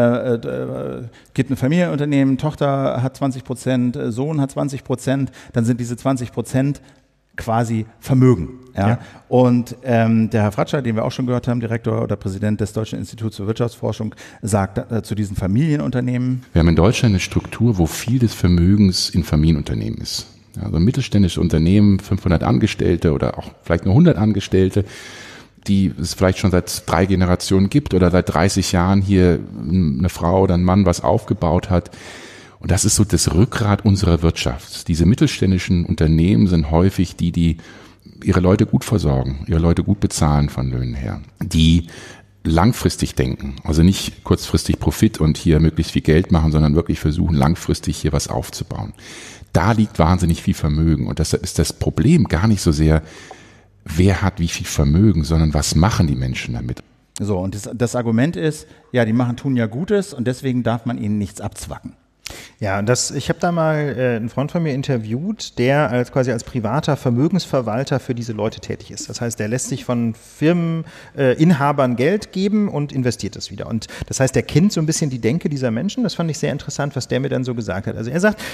gibt ein Familienunternehmen, Tochter hat 20%, Sohn hat 20%, dann sind diese 20% quasi Vermögen. Ja? Und der Herr Fratscher, den wir auch schon gehört haben, Direktor oder Präsident des Deutschen Instituts für Wirtschaftsforschung, sagt zu diesen Familienunternehmen: Wir haben in Deutschland eine Struktur, wo viel des Vermögens in Familienunternehmen ist. Also ein mittelständisches Unternehmen, 500 Angestellte oder auch vielleicht nur 100 Angestellte, die es vielleicht schon seit 3 Generationen gibt oder seit 30 Jahren hier eine Frau oder ein Mann was aufgebaut hat. Und das ist so das Rückgrat unserer Wirtschaft. Diese mittelständischen Unternehmen sind häufig die ihre Leute gut versorgen, ihre Leute gut bezahlen von Löhnen her, die langfristig denken, also nicht kurzfristig Profit und hier möglichst viel Geld machen, sondern wirklich versuchen, langfristig hier was aufzubauen. Da liegt wahnsinnig viel Vermögen und das ist das Problem gar nicht so sehr, wer hat wie viel Vermögen, sondern was machen die Menschen damit. So, und das Argument ist, ja, die tun ja Gutes und deswegen darf man ihnen nichts abzwacken. Ja, ich habe da mal einen Freund von mir interviewt, der quasi als privater Vermögensverwalter für diese Leute tätig ist. Das heißt, der lässt sich von Firmeninhabern Geld geben und investiert es wieder. Und das heißt, der kennt so ein bisschen die Denke dieser Menschen. Das fand ich sehr interessant, was der mir dann so gesagt hat. Also er sagt,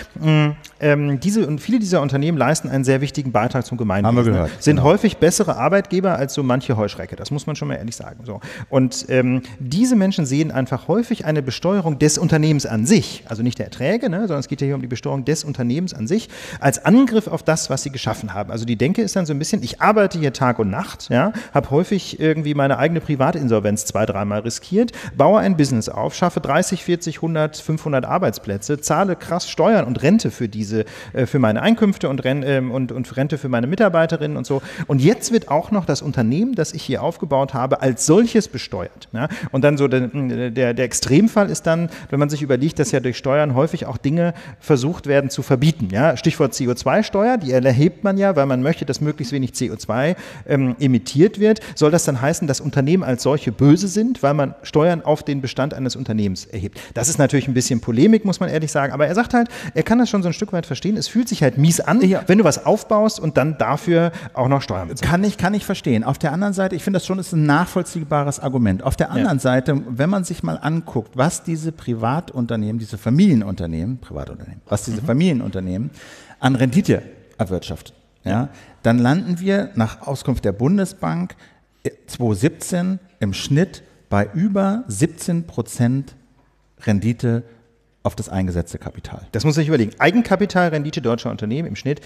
viele dieser Unternehmen leisten einen sehr wichtigen Beitrag zum Gemeinwesen. Haben wir gehört. Sind häufig bessere Arbeitgeber als so manche Heuschrecke. Das muss man schon mal ehrlich sagen. So. Und diese Menschen sehen einfach häufig eine Besteuerung des Unternehmens an sich, also nicht der Erträge, sondern es geht ja hier um die Besteuerung des Unternehmens an sich, als Angriff auf das, was sie geschaffen haben. Also die Denke ist dann so ein bisschen, ich arbeite hier Tag und Nacht, ja, habe häufig irgendwie meine eigene Privatinsolvenz 2-3 Mal riskiert, baue ein Business auf, schaffe 30, 40, 100, 500 Arbeitsplätze, zahle krass Steuern und Rente für meine Einkünfte und Rente für meine Mitarbeiterinnen und so. Und jetzt wird auch noch das Unternehmen, das ich hier aufgebaut habe, als solches besteuert. Ja? Und dann so der Extremfall ist dann, wenn man sich überlegt, dass ja durch Steuern häufig auch Dinge versucht werden zu verbieten. Ja? Stichwort CO2-Steuer, die erhebt man ja, weil man möchte, dass möglichst wenig CO2 emittiert wird. Soll das dann heißen, dass Unternehmen als solche böse sind, weil man Steuern auf den Bestand eines Unternehmens erhebt? Das ist natürlich ein bisschen Polemik, muss man ehrlich sagen, aber er sagt halt, er kann das schon so ein Stück weit verstehen. Es fühlt sich halt mies an, wenn du was aufbaust und dann dafür auch noch Steuern bezahlst. Kann ich verstehen. Auf der anderen Seite, ich finde das schon ist ein nachvollziehbares Argument. Auf der anderen Seite, wenn man sich mal anguckt, was diese Privatunternehmen, diese Familienunternehmen, was diese Familienunternehmen an Rendite erwirtschaften, ja, dann landen wir nach Auskunft der Bundesbank 2017 im Schnitt bei über 17% Rendite auf das eingesetzte Kapital. Das muss ich überlegen. Eigenkapitalrendite deutscher Unternehmen im Schnitt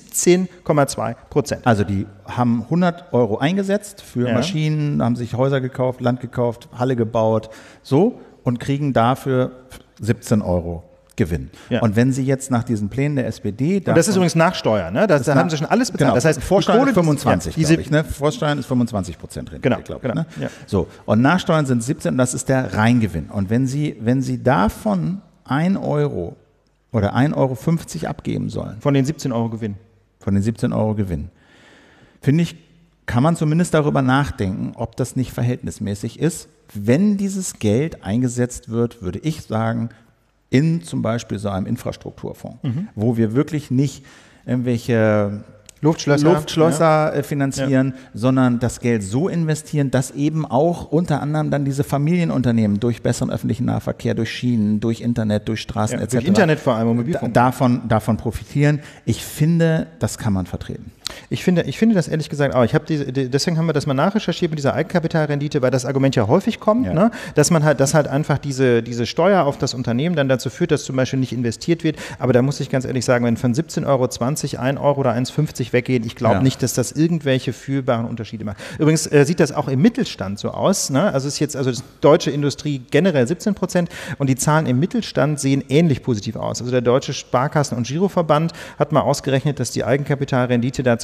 17,2%. Also die haben 100 Euro eingesetzt für Maschinen, haben sich Häuser gekauft, Land gekauft, Halle gebaut, so, und kriegen dafür 17 Euro Gewinn. Ja. Und wenn Sie jetzt nach diesen Plänen der SPD... Und das ist übrigens nach Steuern, ne? Da haben Sie schon alles bezahlt. Genau. Das heißt, Vorsteuern ist 25, glaube ich. Ne? Vorsteuern ist 25% Rendite, genau, glaube ich. Ne? Ja. So, und Nachsteuern sind 17 und das ist der Reingewinn. Und wenn Sie davon 1 Euro oder 1,50 Euro abgeben sollen... Von den 17 Euro Gewinn. Von den 17 Euro Gewinn. Finde ich, kann man zumindest darüber nachdenken, ob das nicht verhältnismäßig ist. Wenn dieses Geld eingesetzt wird, würde ich sagen, in zum Beispiel so einem Infrastrukturfonds, wo wir wirklich nicht irgendwelche Luftschlösser finanzieren, sondern das Geld so investieren, dass eben auch unter anderem dann diese Familienunternehmen durch besseren öffentlichen Nahverkehr, durch Schienen, durch Internet, durch Straßen etc. Durch Internet vor allem und Mobilfunk. Davon profitieren. Ich finde, das kann man vertreten. Ich finde das ehrlich gesagt auch. Deswegen haben wir das mal nachrecherchiert mit dieser Eigenkapitalrendite, weil das Argument ja häufig kommt, ne? Dass man halt, dass halt einfach diese Steuer auf das Unternehmen dann dazu führt, dass zum Beispiel nicht investiert wird. Aber da muss ich ganz ehrlich sagen, wenn von 17,20 Euro 1 Euro oder 1,50 weggehen, ich glaube nicht, dass das irgendwelche fühlbaren Unterschiede macht. Übrigens sieht das auch im Mittelstand so aus, ne? Also ist jetzt, also die deutsche Industrie generell 17% und die Zahlen im Mittelstand sehen ähnlich positiv aus. Also der Deutsche Sparkassen- und Giroverband hat mal ausgerechnet, dass die Eigenkapitalrendite da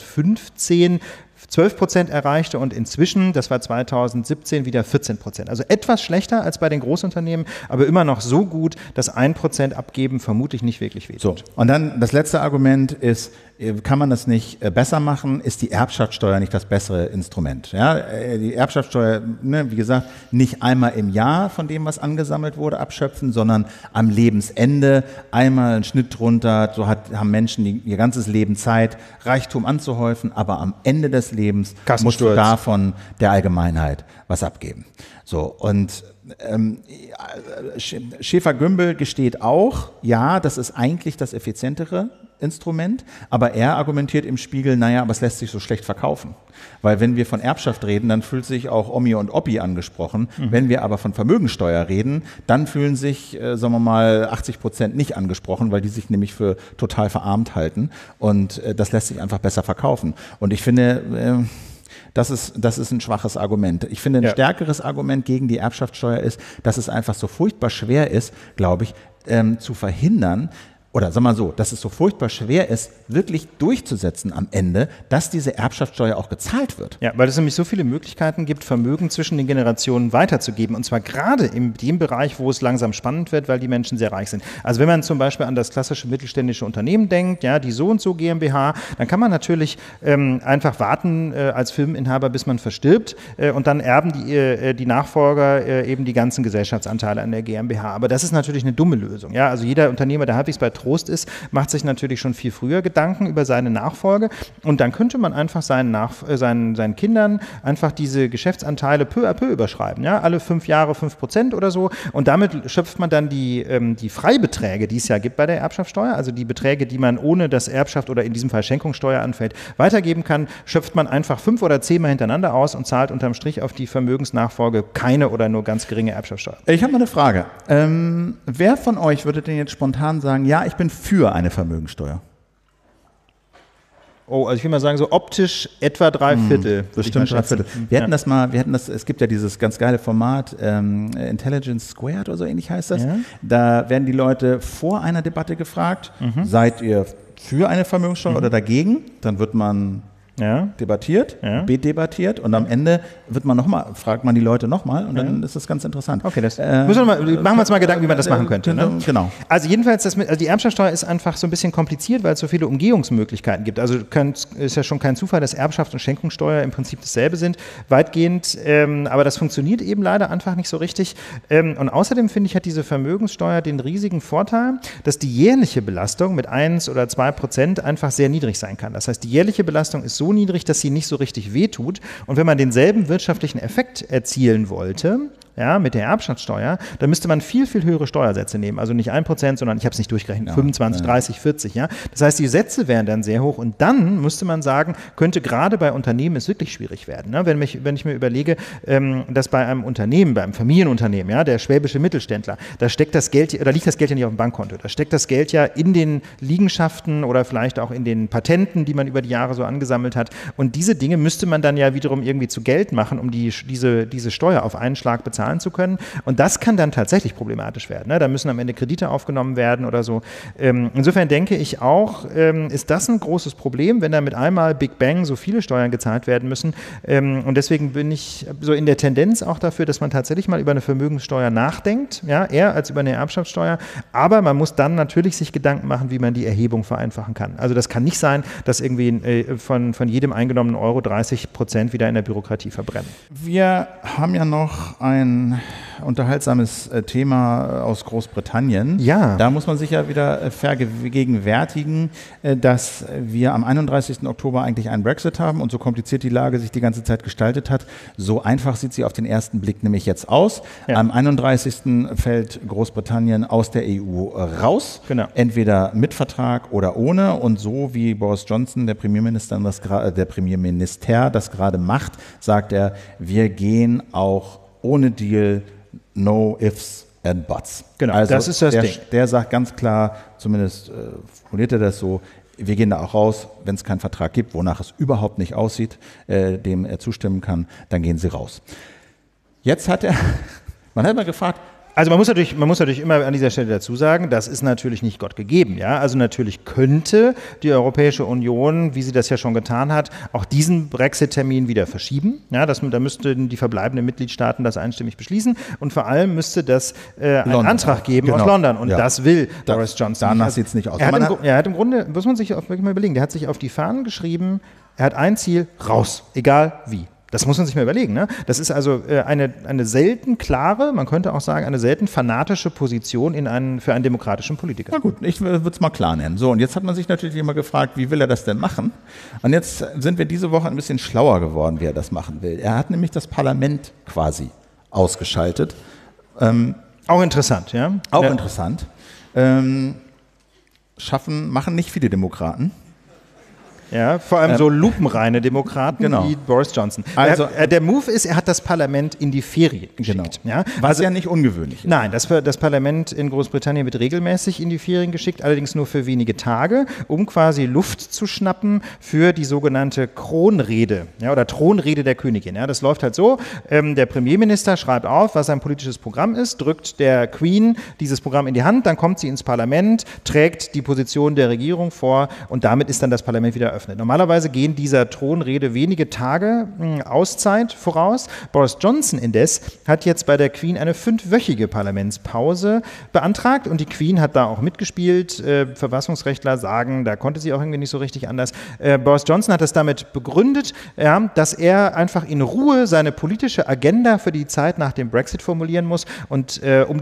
2015 12% erreichte und inzwischen, das war 2017, wieder 14%. Also etwas schlechter als bei den Großunternehmen, aber immer noch so gut, dass 1% abgeben vermutlich nicht wirklich wehtut. So, und dann das letzte Argument ist, kann man das nicht besser machen? Ist die Erbschaftssteuer nicht das bessere Instrument? Ja, die Erbschaftssteuer, ne, wie gesagt, nicht einmal im Jahr von dem, was angesammelt wurde, abschöpfen, sondern am Lebensende einmal einen Schnitt drunter. So haben Menschen ihr ganzes Leben Zeit, Reichtum anzuhäufen, aber am Ende des Lebens musst du davon der Allgemeinheit was abgeben. So, und Schäfer-Gümbel gesteht auch, ja, das ist eigentlich das effizientere Instrument, aber er argumentiert im Spiegel, naja, aber es lässt sich so schlecht verkaufen. Weil wenn wir von Erbschaft reden, dann fühlt sich auch Omi und Oppi angesprochen. Wenn wir aber von Vermögensteuer reden, dann fühlen sich, sagen wir mal, 80% nicht angesprochen, weil die sich nämlich für total verarmt halten. Und das lässt sich einfach besser verkaufen. Und ich finde, das ist ein schwaches Argument. Ich finde, ein stärkeres Argument gegen die Erbschaftssteuer ist, dass es einfach so furchtbar schwer ist, glaube ich, zu verhindern, oder sagen wir mal so, dass es so furchtbar schwer ist, wirklich durchzusetzen am Ende, dass diese Erbschaftssteuer auch gezahlt wird. Ja, weil es nämlich so viele Möglichkeiten gibt, Vermögen zwischen den Generationen weiterzugeben. Und zwar gerade in dem Bereich, wo es langsam spannend wird, weil die Menschen sehr reich sind. Also wenn man zum Beispiel an das klassische mittelständische Unternehmen denkt, ja, die so und so GmbH, dann kann man natürlich einfach warten als Firmeninhaber, bis man verstirbt und dann erben die Nachfolger eben die ganzen Gesellschaftsanteile an der GmbH. Aber das ist natürlich eine dumme Lösung. Ja? Also jeder Unternehmer, der halbwegs bei Trost ist, macht sich natürlich schon viel früher Gedanken über seine Nachfolge und dann könnte man einfach seinen Kindern einfach diese Geschäftsanteile peu à peu überschreiben, ja, alle 5 Jahre 5% oder so und damit schöpft man dann die Freibeträge, die es ja gibt bei der Erbschaftssteuer, also die Beträge, die man ohne dass Erbschaft oder in diesem Fall Schenkungssteuer anfällt, weitergeben kann, schöpft man einfach 5 oder 10 Mal hintereinander aus und zahlt unterm Strich auf die Vermögensnachfolge keine oder nur ganz geringe Erbschaftssteuer. Ich habe mal eine Frage. Wer von euch würde denn jetzt spontan sagen, ja, ich bin für eine Vermögenssteuer? Oh, also ich will mal sagen, so optisch etwa 3/4. Bestimmt 3/4. Es gibt ja dieses ganz geile Format, Intelligence Squared oder so ähnlich heißt das. Ja. Da werden die Leute vor einer Debatte gefragt, seid ihr für eine Vermögenssteuer oder dagegen? Dann wird man debattiert, bedebattiert und am Ende fragt man die Leute nochmal und dann ist das ganz interessant. Okay, machen wir uns mal Gedanken, wie man das machen könnte. Ne? Genau. Also jedenfalls, die Erbschaftssteuer ist einfach so ein bisschen kompliziert, weil es so viele Umgehungsmöglichkeiten gibt. Also ist ja schon kein Zufall, dass Erbschaft und Schenkungssteuer im Prinzip dasselbe sind, weitgehend, aber das funktioniert eben leider einfach nicht so richtig. Und außerdem finde ich, hat diese Vermögenssteuer den riesigen Vorteil, dass die jährliche Belastung mit 1 oder 2% einfach sehr niedrig sein kann. Das heißt, die jährliche Belastung ist so niedrig, dass sie nicht so richtig wehtut. Und wenn man denselben wirtschaftlichen Effekt erzielen wollte, ja, mit der Erbschaftssteuer, dann müsste man viel, viel höhere Steuersätze nehmen. Also nicht 1%, sondern ich habe es nicht durchgerechnet, 25, 30, 40. Ja? Das heißt, die Sätze wären dann sehr hoch und dann müsste man sagen, könnte gerade bei Unternehmen es wirklich schwierig werden. Ne? Wenn ich mir überlege, dass bei einem Unternehmen, bei einem Familienunternehmen, ja, der schwäbische Mittelständler, da steckt das Geld, oder liegt das Geld ja nicht auf dem Bankkonto, da steckt das Geld ja in den Liegenschaften oder vielleicht auch in den Patenten, die man über die Jahre so angesammelt hat. Und diese Dinge müsste man dann ja wiederum irgendwie zu Geld machen, um diese Steuer auf einen Schlag bezahlen zu können. Und das kann dann tatsächlich problematisch werden. Ne? Da müssen am Ende Kredite aufgenommen werden oder so. Insofern denke ich auch, ist das ein großes Problem, wenn da mit einmal Big Bang so viele Steuern gezahlt werden müssen. Und deswegen bin ich so in der Tendenz auch dafür, dass man tatsächlich mal über eine Vermögenssteuer nachdenkt, ja, eher als über eine Erbschaftssteuer. Aber man muss dann natürlich sich Gedanken machen, wie man die Erhebung vereinfachen kann. Also das kann nicht sein, dass irgendwie von jedem eingenommenen Euro 30% wieder in der Bürokratie verbrennen. Wir haben ja noch ein unterhaltsames Thema aus Großbritannien. Ja. Da muss man sich ja wieder vergegenwärtigen, dass wir am 31. Oktober eigentlich einen Brexit haben und so kompliziert die Lage sich die ganze Zeit gestaltet hat, so einfach sieht sie auf den ersten Blick nämlich jetzt aus. Ja. Am 31. fällt Großbritannien aus der EU raus, genau. Entweder mit Vertrag oder ohne und so wie Boris Johnson, der Premierminister das gerade macht, sagt er, wir gehen auch ohne Deal, no ifs and buts. Genau, also das ist das Ding. Der sagt ganz klar, zumindest formuliert er das so, wir gehen da auch raus, wenn es keinen Vertrag gibt, wonach es überhaupt nicht aussieht, dem er zustimmen kann, dann gehen sie raus. Jetzt man hat mal gefragt, also man muss natürlich immer an dieser Stelle dazu sagen, das ist natürlich nicht Gott gegeben. Ja? Also natürlich könnte die Europäische Union, wie sie das ja schon getan hat, auch diesen Brexit-Termin wieder verschieben. Ja, da müssten die verbleibenden Mitgliedstaaten das einstimmig beschließen und vor allem müsste das einen Antrag geben aus London und das will Boris Johnson. Danach sieht es nicht aus. Er hat im Grunde, muss man sich wirklich mal überlegen, der hat sich auf die Fahnen geschrieben, er hat ein Ziel, raus, egal wie. Das muss man sich mal überlegen. Ne? Das ist also eine selten klare, man könnte auch sagen, eine selten fanatische Position für einen demokratischen Politiker. Na gut, ich würde es mal klar nennen. So, und jetzt hat man sich natürlich immer gefragt, wie will er das denn machen? Und jetzt sind wir diese Woche ein bisschen schlauer geworden, wie er das machen will. Er hat nämlich das Parlament quasi ausgeschaltet. Auch interessant, ja? Auch interessant. Machen nicht viele Demokraten. Ja, vor allem so lupenreine Demokraten wie Boris Johnson. Also, der Move ist, er hat das Parlament in die Ferien geschickt. Genau. Ja? Was ja nicht ungewöhnlich ist. Nein, das Parlament in Großbritannien wird regelmäßig in die Ferien geschickt, allerdings nur für wenige Tage, um quasi Luft zu schnappen für die sogenannte Kronrede, ja, oder Thronrede der Königin. Ja? Das läuft halt so, der Premierminister schreibt auf, was sein politisches Programm ist, drückt der Queen dieses Programm in die Hand, dann kommt sie ins Parlament, trägt die Position der Regierung vor und damit ist dann das Parlament wieder eröffnet. Normalerweise gehen dieser Thronrede wenige Tage Auszeit voraus. Boris Johnson indes hat jetzt bei der Queen eine 5-wöchige Parlamentspause beantragt und die Queen hat da auch mitgespielt. Verfassungsrechtler sagen, da konnte sie auch irgendwie nicht so richtig anders. Boris Johnson hat das damit begründet, dass er einfach in Ruhe seine politische Agenda für die Zeit nach dem Brexit formulieren muss und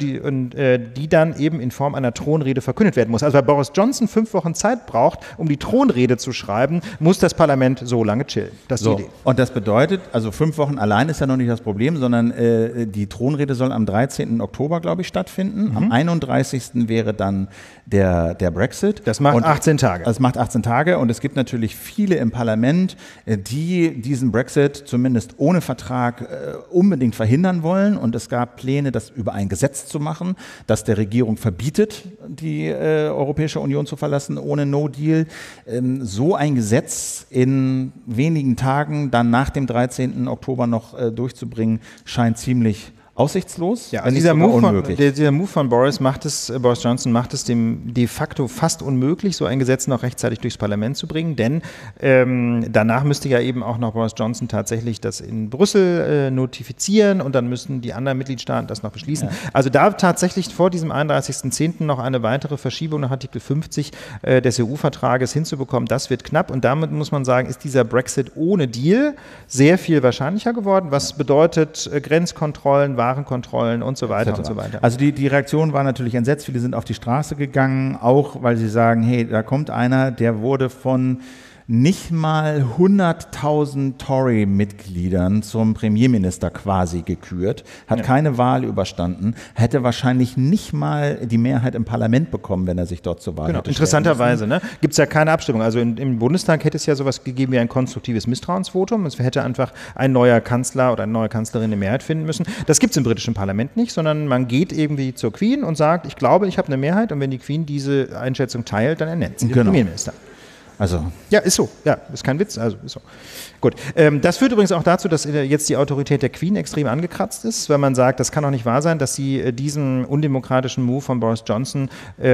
die dann eben in Form einer Thronrede verkündet werden muss. Also weil Boris Johnson 5 Wochen Zeit braucht, um die Thronrede zu schreiben, muss das Parlament so lange chillen. Das ist die Idee. Und das bedeutet, also 5 Wochen allein ist ja noch nicht das Problem, sondern die Thronrede soll am 13. Oktober, glaube ich, stattfinden. Am 31. wäre dann der Brexit. Das macht 18 Tage. Das macht 18 Tage und es gibt natürlich viele im Parlament, die diesen Brexit zumindest ohne Vertrag unbedingt verhindern wollen und es gab Pläne, das über ein Gesetz zu machen, das der Regierung verbietet, die Europäische Union zu verlassen ohne No-Deal. So ein Gesetz in wenigen Tagen dann nach dem 13. Oktober noch durchzubringen, scheint ziemlich aussichtslos. Ja, also dieser Move von Boris Johnson macht es dem de facto fast unmöglich, so ein Gesetz noch rechtzeitig durchs Parlament zu bringen, denn danach müsste ja eben auch noch Boris Johnson tatsächlich das in Brüssel notifizieren und dann müssten die anderen Mitgliedstaaten das noch beschließen. Ja. Also da tatsächlich vor diesem 31.10. noch eine weitere Verschiebung nach Artikel 50 des EU-Vertrages hinzubekommen, das wird knapp und damit muss man sagen, ist dieser Brexit ohne Deal sehr viel wahrscheinlicher geworden, was bedeutet Grenzkontrollen, Warenkontrollen und so weiter und so weiter. Also die Reaktion war natürlich entsetzt. Viele sind auf die Straße gegangen, auch weil sie sagen, hey, da kommt einer, der wurde von nicht mal 100.000 Tory-Mitgliedern zum Premierminister quasi gekürt, hat keine Wahl überstanden, hätte wahrscheinlich nicht mal die Mehrheit im Parlament bekommen, wenn er sich dort zur Wahl hätte Interessanterweise, ne? Gibt es ja keine Abstimmung. Also im Bundestag hätte es ja sowas gegeben wie ein konstruktives Misstrauensvotum. Es hätte einfach ein neuer Kanzler oder eine neue Kanzlerin eine Mehrheit finden müssen. Das gibt es im britischen Parlament nicht, sondern man geht irgendwie zur Queen und sagt, ich glaube, ich habe eine Mehrheit, und wenn die Queen diese Einschätzung teilt, dann ernennt sie den Premierminister. Also. Ja, ist so. Ja, ist kein Witz. Also ist so. Gut. Das führt übrigens auch dazu, dass jetzt die Autorität der Queen extrem angekratzt ist, weil man sagt, das kann doch nicht wahr sein, dass sie diesem undemokratischen Move von Boris Johnson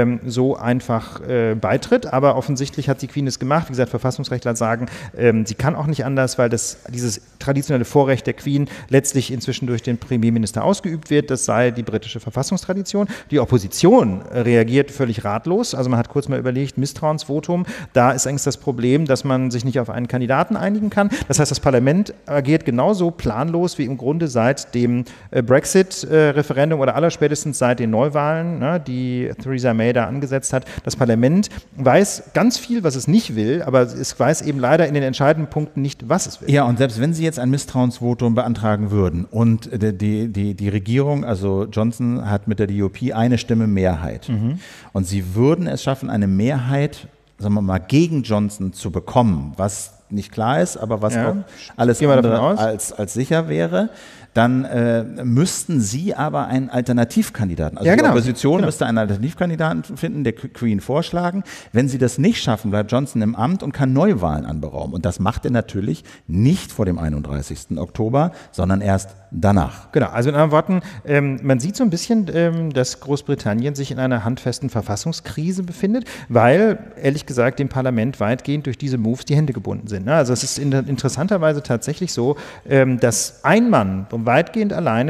so einfach beitritt. Aber offensichtlich hat die Queen es gemacht. Wie gesagt, Verfassungsrechtler sagen, sie kann auch nicht anders, weil dieses traditionelle Vorrecht der Queen letztlich inzwischen durch den Premierminister ausgeübt wird. Das sei die britische Verfassungstradition. Die Opposition reagiert völlig ratlos. Also man hat kurz mal überlegt, Misstrauensvotum. Da ist eigentlich das Problem, dass man sich nicht auf einen Kandidaten einigen kann. Das heißt, das Parlament agiert genauso planlos wie im Grunde seit dem Brexit-Referendum oder allerspätestens seit den Neuwahlen, ne, die Theresa May da angesetzt hat. Das Parlament weiß ganz viel, was es nicht will, aber es weiß eben leider in den entscheidenden Punkten nicht, was es will. Ja, und selbst wenn Sie jetzt ein Misstrauensvotum beantragen würden und die Regierung, also Johnson hat mit der DUP eine Stimme Mehrheit, und Sie würden es schaffen, eine Mehrheit, sagen wir mal, gegen Johnson zu bekommen, was nicht klar ist, aber was auch alles andere als sicher wäre, dann müssten Sie aber einen Alternativkandidaten, also die Opposition müsste einen Alternativkandidaten finden, der Queen vorschlagen. Wenn Sie das nicht schaffen, bleibt Johnson im Amt und kann Neuwahlen anberaumen. Und das macht er natürlich nicht vor dem 31. Oktober, sondern erst danach. Genau, also in anderen Worten, man sieht so ein bisschen, dass Großbritannien sich in einer handfesten Verfassungskrise befindet, weil, ehrlich gesagt, dem Parlament weitgehend durch diese Moves die Hände gebunden sind. Also es ist interessanterweise tatsächlich so, dass ein Mann weitgehend alleine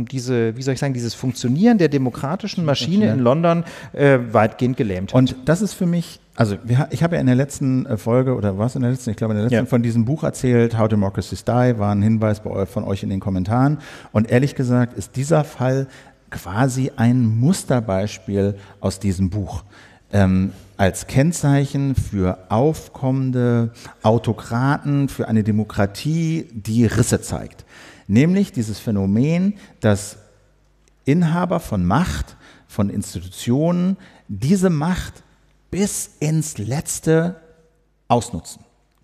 dieses Funktionieren der demokratischen Maschine in London weitgehend gelähmt hat. Und das ist für mich, also ich habe ja in der letzten Folge, oder was in der letzten, ich glaube in der letzten von diesem Buch erzählt, How Democracies Die, war ein Hinweis von euch in den Kommentaren. Und ehrlich gesagt ist dieser Fall quasi ein Musterbeispiel aus diesem Buch. Als Kennzeichen für aufkommende Autokraten, für eine Demokratie, die Risse zeigt. Nämlich dieses Phänomen, dass Inhaber von Macht, von Institutionen, diese Macht bis ins Letzte ausnutzen.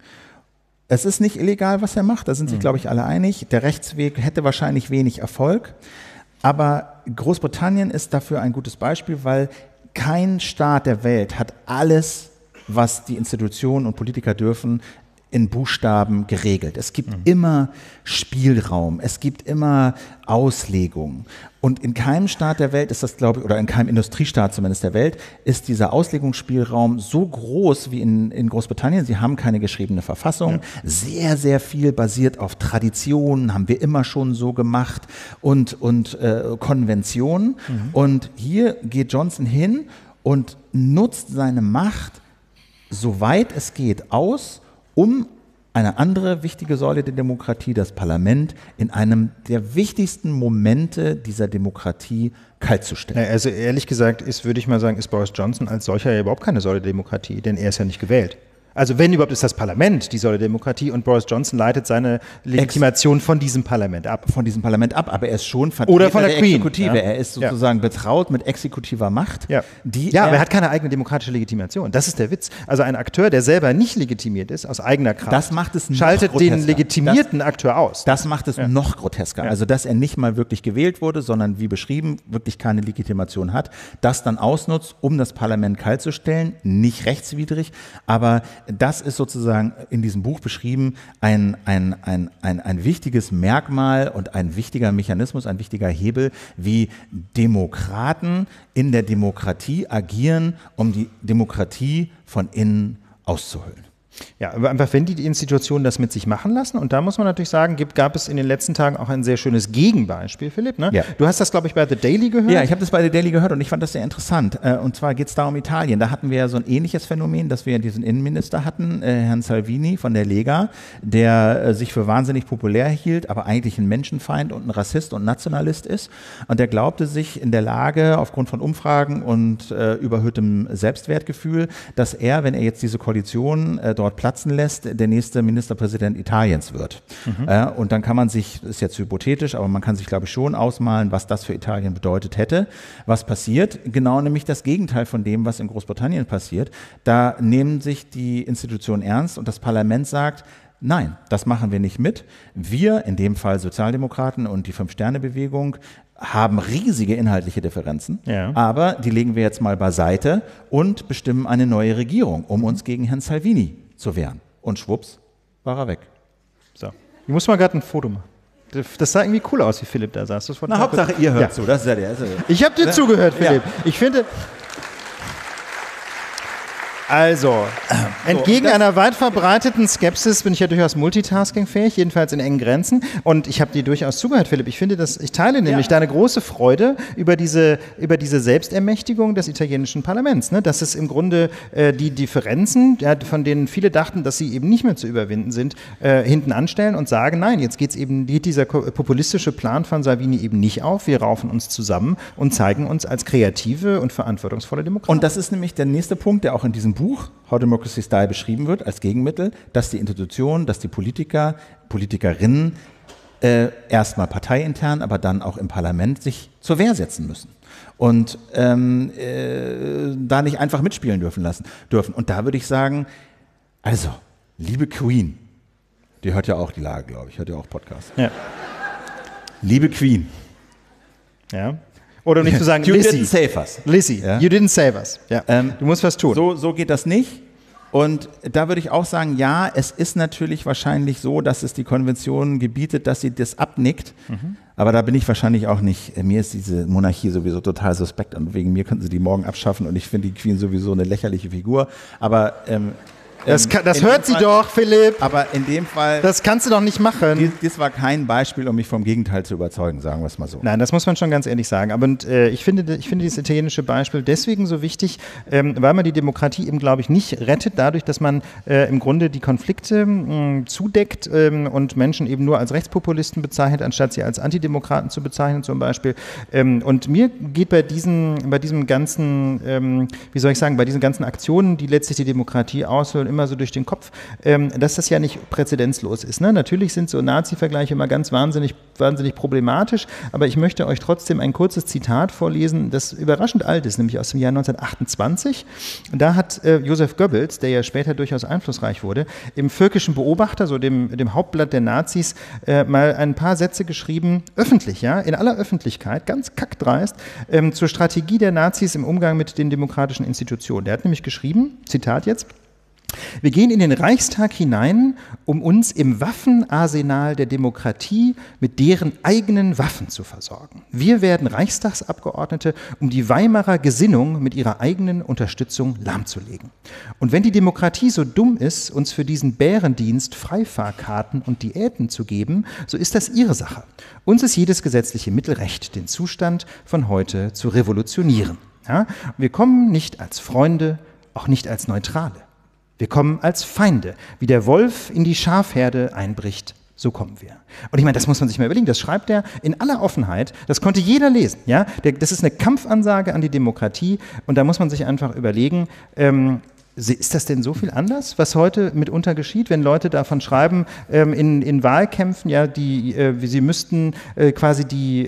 Es ist nicht illegal, was er macht, da sind sich, glaube ich, alle einig. Der Rechtsweg hätte wahrscheinlich wenig Erfolg, aber Großbritannien ist dafür ein gutes Beispiel, weil kein Staat der Welt hat alles, was die Institutionen und Politiker dürfen, in Buchstaben geregelt. Es gibt immer Spielraum, es gibt immer Auslegung. Und in keinem Staat der Welt ist das, glaube ich, oder in keinem Industriestaat zumindest der Welt, ist dieser Auslegungsspielraum so groß wie in Großbritannien. Sie haben keine geschriebene Verfassung. Sehr, sehr viel basiert auf Traditionen, haben wir immer schon so gemacht, und Konventionen. Und hier geht Johnson hin und nutzt seine Macht, soweit es geht, aus, um eine andere wichtige Säule der Demokratie, das Parlament, in einem der wichtigsten Momente dieser Demokratie kalt zu stellen. Also ehrlich gesagt würde ich mal sagen, ist Boris Johnson als solcher ja überhaupt keine Säule der Demokratie, denn er ist ja nicht gewählt. Also wenn überhaupt, ist das Parlament die Säule der Demokratie, und Boris Johnson leitet seine Legitimation von diesem Parlament ab. Von diesem Parlament ab, aber er ist schon Vertreter von der Queen. Exekutive. Ja. Er ist sozusagen betraut mit exekutiver Macht. Ja, aber er hat keine eigene demokratische Legitimation. Das ist der Witz. Also ein Akteur, der selber nicht legitimiert ist, aus eigener Kraft, das macht es schaltet noch den legitimierten Akteur aus. Das macht es noch grotesker. Also dass er nicht mal wirklich gewählt wurde, sondern wie beschrieben, wirklich keine Legitimation hat, das dann ausnutzt, um das Parlament kalt zu stellen. Nicht rechtswidrig, aber das ist sozusagen in diesem Buch beschrieben ein wichtiges Merkmal und ein wichtiger Mechanismus, ein wichtiger Hebel, wie Demokraten in der Demokratie agieren, um die Demokratie von innen auszuhöhlen. Ja, aber einfach, wenn die Institutionen das mit sich machen lassen, und da muss man natürlich sagen, gab es in den letzten Tagen auch ein sehr schönes Gegenbeispiel, Philipp. Ne? Ja. Du hast das, glaube ich, bei The Daily gehört. Ja, ich habe das bei The Daily gehört und ich fand das sehr interessant. Und zwar geht es da um Italien. Da hatten wir ja so ein ähnliches Phänomen, dass wir diesen Innenminister hatten, Herrn Salvini von der Lega, der sich für wahnsinnig populär hielt, aber eigentlich ein Menschenfeind und ein Rassist und Nationalist ist. Und der glaubte sich in der Lage, aufgrund von Umfragen und überhöhtem Selbstwertgefühl, dass er, wenn er jetzt diese Koalition dort platzen lässt, der nächste Ministerpräsident Italiens wird. Und dann kann man sich, das ist jetzt hypothetisch, aber man kann sich, glaube ich, schon ausmalen, was das für Italien bedeutet hätte. Was passiert? Genau nämlich das Gegenteil von dem, was in Großbritannien passiert. Da nehmen sich die Institutionen ernst und das Parlament sagt, nein, das machen wir nicht mit. Wir, in dem Fall Sozialdemokraten und die Fünf-Sterne-Bewegung, haben riesige inhaltliche Differenzen, aber die legen wir jetzt mal beiseite und bestimmen eine neue Regierung, um uns gegen Herrn Salvini zu wehren. Und schwupps, war er weg. So. Ich muss mal gerade ein Foto machen. Das sah irgendwie cool aus, wie Philipp da saß. Na, Hauptsache, ihr hört zu. Das ist ja der. Ich habe dir zugehört, Philipp. Ich finde... Also, entgegen einer weit verbreiteten Skepsis bin ich ja durchaus multitaskingfähig, jedenfalls in engen Grenzen. Und ich habe dir durchaus zugehört, Philipp. Ich teile nämlich deine große Freude über diese Selbstermächtigung des italienischen Parlaments. Ne? Dass es im Grunde die Differenzen, von denen viele dachten, dass sie eben nicht mehr zu überwinden sind, hinten anstellen und sagen, nein, jetzt geht dieser populistische Plan von Salvini eben nicht auf. Wir raufen uns zusammen und zeigen uns als kreative und verantwortungsvolle Demokraten. Und das ist nämlich der nächste Punkt, der auch in diesem Buch How Democracy Die beschrieben wird als Gegenmittel, dass die Institutionen, dass die Politikerinnen erstmal parteiintern, aber dann auch im Parlament sich zur Wehr setzen müssen und da nicht einfach mitspielen dürfen. Und da würde ich sagen, also, liebe Queen, die hört ja auch die Lage, glaube ich, hört ja auch Podcast. Ja. Liebe Queen. Ja. Oder nicht zu sagen, you didn't save us. Lizzie, you didn't save us. Ja. Du musst was tun. So geht das nicht. Und da würde ich auch sagen, ja, es ist natürlich wahrscheinlich so, dass es die Konvention gebietet, dass sie das abnickt. Aber da bin ich wahrscheinlich auch nicht. Mir ist diese Monarchie sowieso total suspekt und wegen mir könnten sie die morgen abschaffen und ich finde die Queen sowieso eine lächerliche Figur. Aber das hört sie doch, Philipp. Aber in dem Fall... Das kannst du doch nicht machen. Das war kein Beispiel, um mich vom Gegenteil zu überzeugen, sagen wir es mal so. Nein, das muss man schon ganz ehrlich sagen. Aber ich finde dieses italienische Beispiel deswegen so wichtig, weil man die Demokratie eben, glaube ich, nicht rettet, dadurch, dass man im Grunde die Konflikte zudeckt und Menschen eben nur als Rechtspopulisten bezeichnet, anstatt sie als Antidemokraten zu bezeichnen zum Beispiel. Und mir geht bei diesen ganzen, bei diesen ganzen Aktionen, die letztlich die Demokratie aushöhlen, immer so durch den Kopf, dass das ja nicht präzedenzlos ist. Ne? Natürlich sind so Nazi-Vergleiche immer ganz wahnsinnig problematisch, aber ich möchte euch trotzdem ein kurzes Zitat vorlesen, das überraschend alt ist, nämlich aus dem Jahr 1928. Da hat Joseph Goebbels, der ja später durchaus einflussreich wurde, im Völkischen Beobachter, so dem Hauptblatt der Nazis, mal ein paar Sätze geschrieben, öffentlich, ja, in aller Öffentlichkeit, ganz kackdreist, zur Strategie der Nazis im Umgang mit den demokratischen Institutionen. Der hat nämlich geschrieben, Zitat jetzt: Wir gehen in den Reichstag hinein, um uns im Waffenarsenal der Demokratie mit deren eigenen Waffen zu versorgen. Wir werden Reichstagsabgeordnete, um die Weimarer Gesinnung mit ihrer eigenen Unterstützung lahmzulegen. Und wenn die Demokratie so dumm ist, uns für diesen Bärendienst Freifahrkarten und Diäten zu geben, so ist das ihre Sache. Uns ist jedes gesetzliche Mittel recht, den Zustand von heute zu revolutionieren. Ja? Wir kommen nicht als Freunde, auch nicht als Neutrale. Wir kommen als Feinde. Wie der Wolf in die Schafherde einbricht, so kommen wir. Und ich meine, das muss man sich mal überlegen. Das schreibt er in aller Offenheit. Das konnte jeder lesen. Ja? Das ist eine Kampfansage an die Demokratie. Und da muss man sich einfach überlegen, ist das denn so viel anders, was heute mitunter geschieht, wenn Leute davon schreiben, in Wahlkämpfen, ja, sie müssten quasi die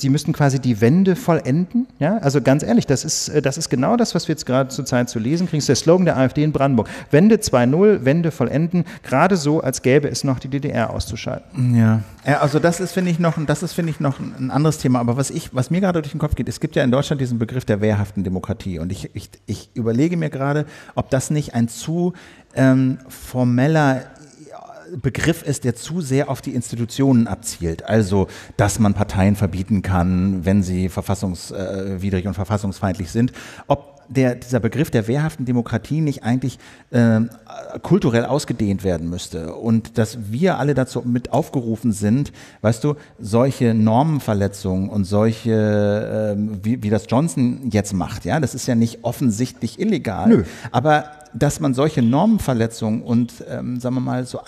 Wende vollenden? Ja? Also ganz ehrlich, das ist genau das, was wir jetzt gerade zur Zeit zu lesen kriegen. Das ist der Slogan der AfD in Brandenburg. Wende 2.0, Wende vollenden, gerade so, als gäbe es noch die DDR auszuschalten. Ja, also das ist, finde ich, noch ein anderes Thema. Aber was mir gerade durch den Kopf geht, es gibt ja in Deutschland diesen Begriff der wehrhaften Demokratie. Und ich überlege mir gerade, ob das nicht ein zu formeller Begriff ist, der zu sehr auf die Institutionen abzielt. Also, dass man Parteien verbieten kann, wenn sie verfassungswidrig und verfassungsfeindlich sind. Ob dieser Begriff der wehrhaften Demokratie nicht eigentlich kulturell ausgedehnt werden müsste und dass wir alle dazu mit aufgerufen sind, weißt du, solche Normenverletzungen und solche, wie das Johnson jetzt macht, ja, das ist ja nicht offensichtlich illegal, Nö. Aber dass man solche Normenverletzungen und, sagen wir mal, so